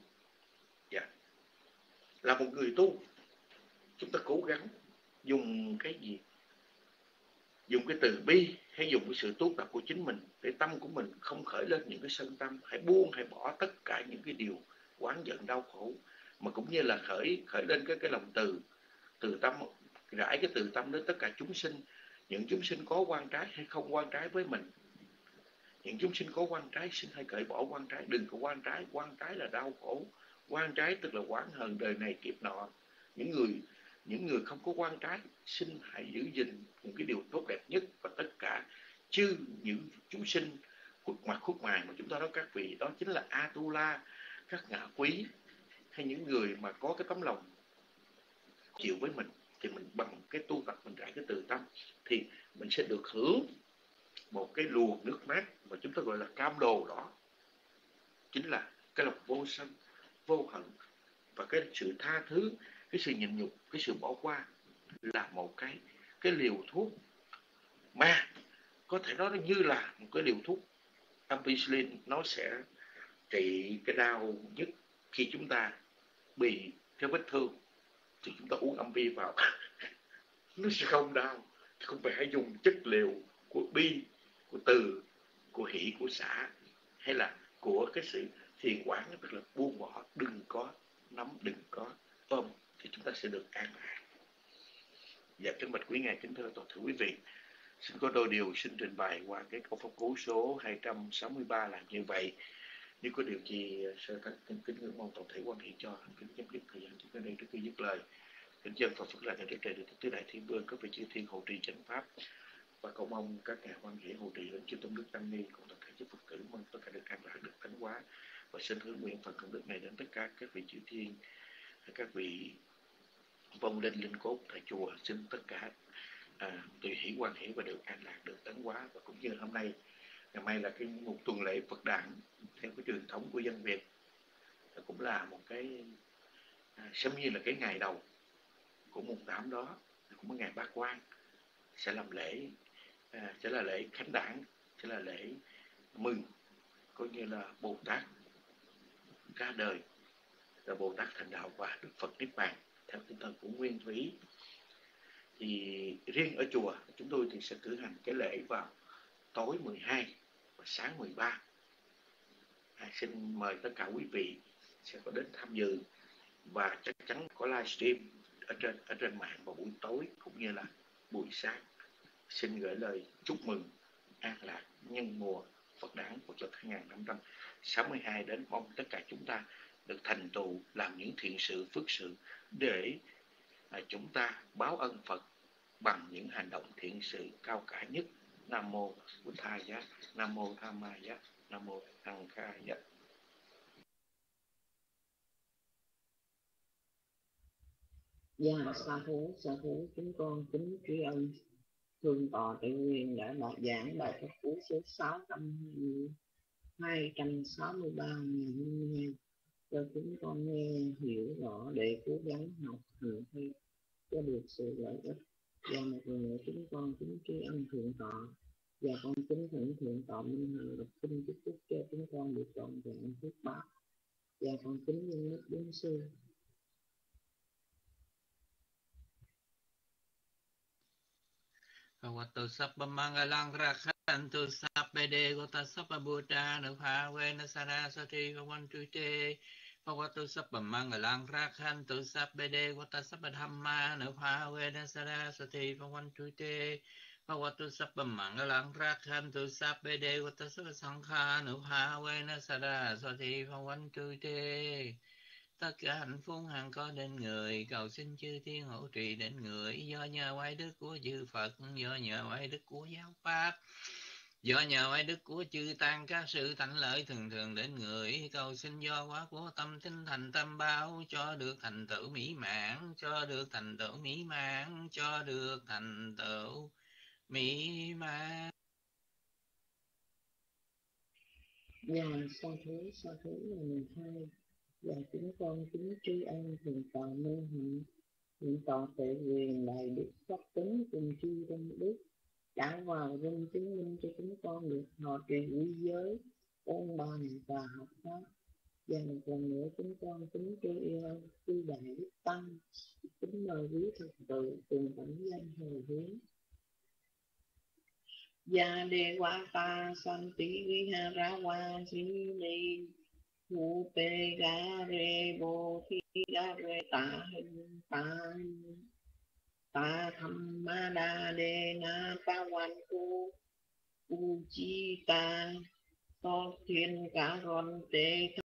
Là một người tu, chúng ta cố gắng dùng cái gì? Dùng cái từ bi, hay dùng cái sự tốt đẹp của chính mình, để tâm của mình không khởi lên những cái sân tâm. Hãy buông, hãy bỏ tất cả những cái điều oán giận đau khổ, mà cũng như là khởi lên cái lòng từ tâm, rải cái từ tâm đến tất cả chúng sinh. Những chúng sinh có quan trái hay không quan trái với mình, những chúng sinh có quan trái, xin hãy cởi bỏ quan trái, đừng có quan trái. Quan trái là đau khổ, quan trái tức là oán hờn đời này kiếp nọ. Những người không có quan trái, xin hãy giữ gìn một cái điều tốt đẹp nhất. Và tất cả chứ những chúng sinh khuất mài mà chúng ta nói các vị, đó chính là Atula, các ngạ quý, hay những người mà có cái tấm lòng chịu với mình, thì mình bằng cái tu tập, mình rải cái từ tâm, thì mình sẽ được hưởng một cái luồng nước mát mà chúng ta gọi là cam lồ đó. Chính là cái lòng vô sân, vô hận, và cái sự tha thứ, cái sự nhịn nhục, cái sự bỏ qua, là một cái liều thuốc mà có thể nói như là một cái liều thuốc ampicillin. Nó sẽ trị cái đau nhất khi chúng ta bị cái vết thương, thì chúng ta uống ampi vào nó sẽ không đau. Không phải hãy dùng chất liệu của bi, của từ, của hỷ, của xả, hay là của cái sự thiền quán, tức là buông bỏ, đừng có nắm, đừng có ôm, thì chúng ta sẽ được an lạc. Và kính bạch quý ngài, kính thưa toàn thể quý vị, xin có đôi điều xin trình bày qua cái câu pháp cú số 263 là như vậy. Nếu có điều gì sơ tán, kính ngưỡng mong toàn thể quan hệ cho. Kính chấm dứt thời gian chúng ta đây trước khi dứt lời. Kính dân Phật Phật là nhà đức trời được tứ đại thiên vương, các vị chư thiên hộ trì chánh pháp, và cầu mong các ngài quan hệ hộ trì đến chư tôn đức tăng ni cùng toàn thể chư Phật tử mong tất cả được an lạc, được thánh hóa, và xin hướng nguyện phần công đức này đến tất cả các vị chư thiên, các vị vong linh linh cốt tại chùa, xin tất cả tùy hỷ quan hệ và được an lạc, được tấn hóa. Và cũng như hôm nay, ngày mai là một tuần lễ Phật đản theo cái truyền thống của dân Việt, cũng là một cái xem như là cái ngày đầu của mùng 8 đó cũng là ngày Bát Quan, sẽ làm lễ, sẽ là lễ khánh đản, sẽ là lễ mừng, coi như là Bồ Tát ra đời, rồi Bồ Tát thành đạo và Đức Phật niết bàn theo tinh thần của Nguyên Thủy. Thì riêng ở chùa chúng tôi thì sẽ cử hành cái lễ vào tối 12 và sáng 13. Xin mời tất cả quý vị sẽ có đến tham dự, và chắc chắn có livestream ở trên mạng vào buổi tối cũng như là buổi sáng. Xin gửi lời chúc mừng an lạc nhân mùa Phật đản Phật lịch 2562 đến, mong tất cả chúng ta được thành tựu làm những thiện sự phước sự để chúng ta báo ân Phật bằng những hành động thiện sự cao cả nhất. Nam mô Bụt Thầy Giá, Nam mô Tham Ma Giá, Nam mô Tăng Kha Giá. Dạ, sa thú, chúng con kính tri ân Thượng tọa Tây Nguyên đã giảng bài pháp cú số 263 ngày hôm nay cho chúng con nghe hiểu rõ để cố gắng học hành theo cho được sự lợi ích. Và một lần nữa chúng con kính tri ân Thượng tọa, và con kính thỉnh Thượng tọa Minh Hằng đọc kinh chúc phúc cho chúng con được trọn vẹn phước báo. Và con kính nhân đức Đức Sư. Bhagavato Sabba Mangalang Rakhantu Sabbe Devata Sabba Buddha Nupavena Saraswati Bhavantu Te. Bhagavato Sabba Mangalang Rakhantu Sabbe Devata Sabba Dhamma Nupavena Saraswati Bhavantu Te. Bhagavato Sabba Mangalang Rakhantu Sabbe Devata Sabba Sankha Nupavena Saraswati Bhavantu Te. Tất cả hạnh phúc hằng có đến người, cầu xin chư thiên hộ trì đến người, do nhờ oai đức của chư Phật, do nhờ oai đức của giáo pháp, do nhờ oai đức của chư tăng, các sự thạnh lợi thường thường đến người, cầu xin do quá của tâm tinh thành tâm báo, cho được thành tựu mỹ mãn, cho được thành tựu mỹ mãn, cho được thành tựu mỹ mãn. Dạ, sa thú là người hai. Và chúng con kính tri ân Thượng tọa Minh Hạnh, Thượng tọa Tuệ Quyền, Đại Đức Pháp Tính cùng chư Đông Đức đã vào rung chứng minh cho chúng con được họ trì quý giới, ôn bài và học pháp. Và một lần nữa chúng con kính tri ân chư Đại Đức Tăng, kính mời quý Phật tử cùng bản danh hồi hướng. Gia đề qua ta san tí vihara wa si ni Thu pe ga re bo thi ga re ta hình ta tham ma đa đề na ta wan tu u chi ta to thiên cả ron te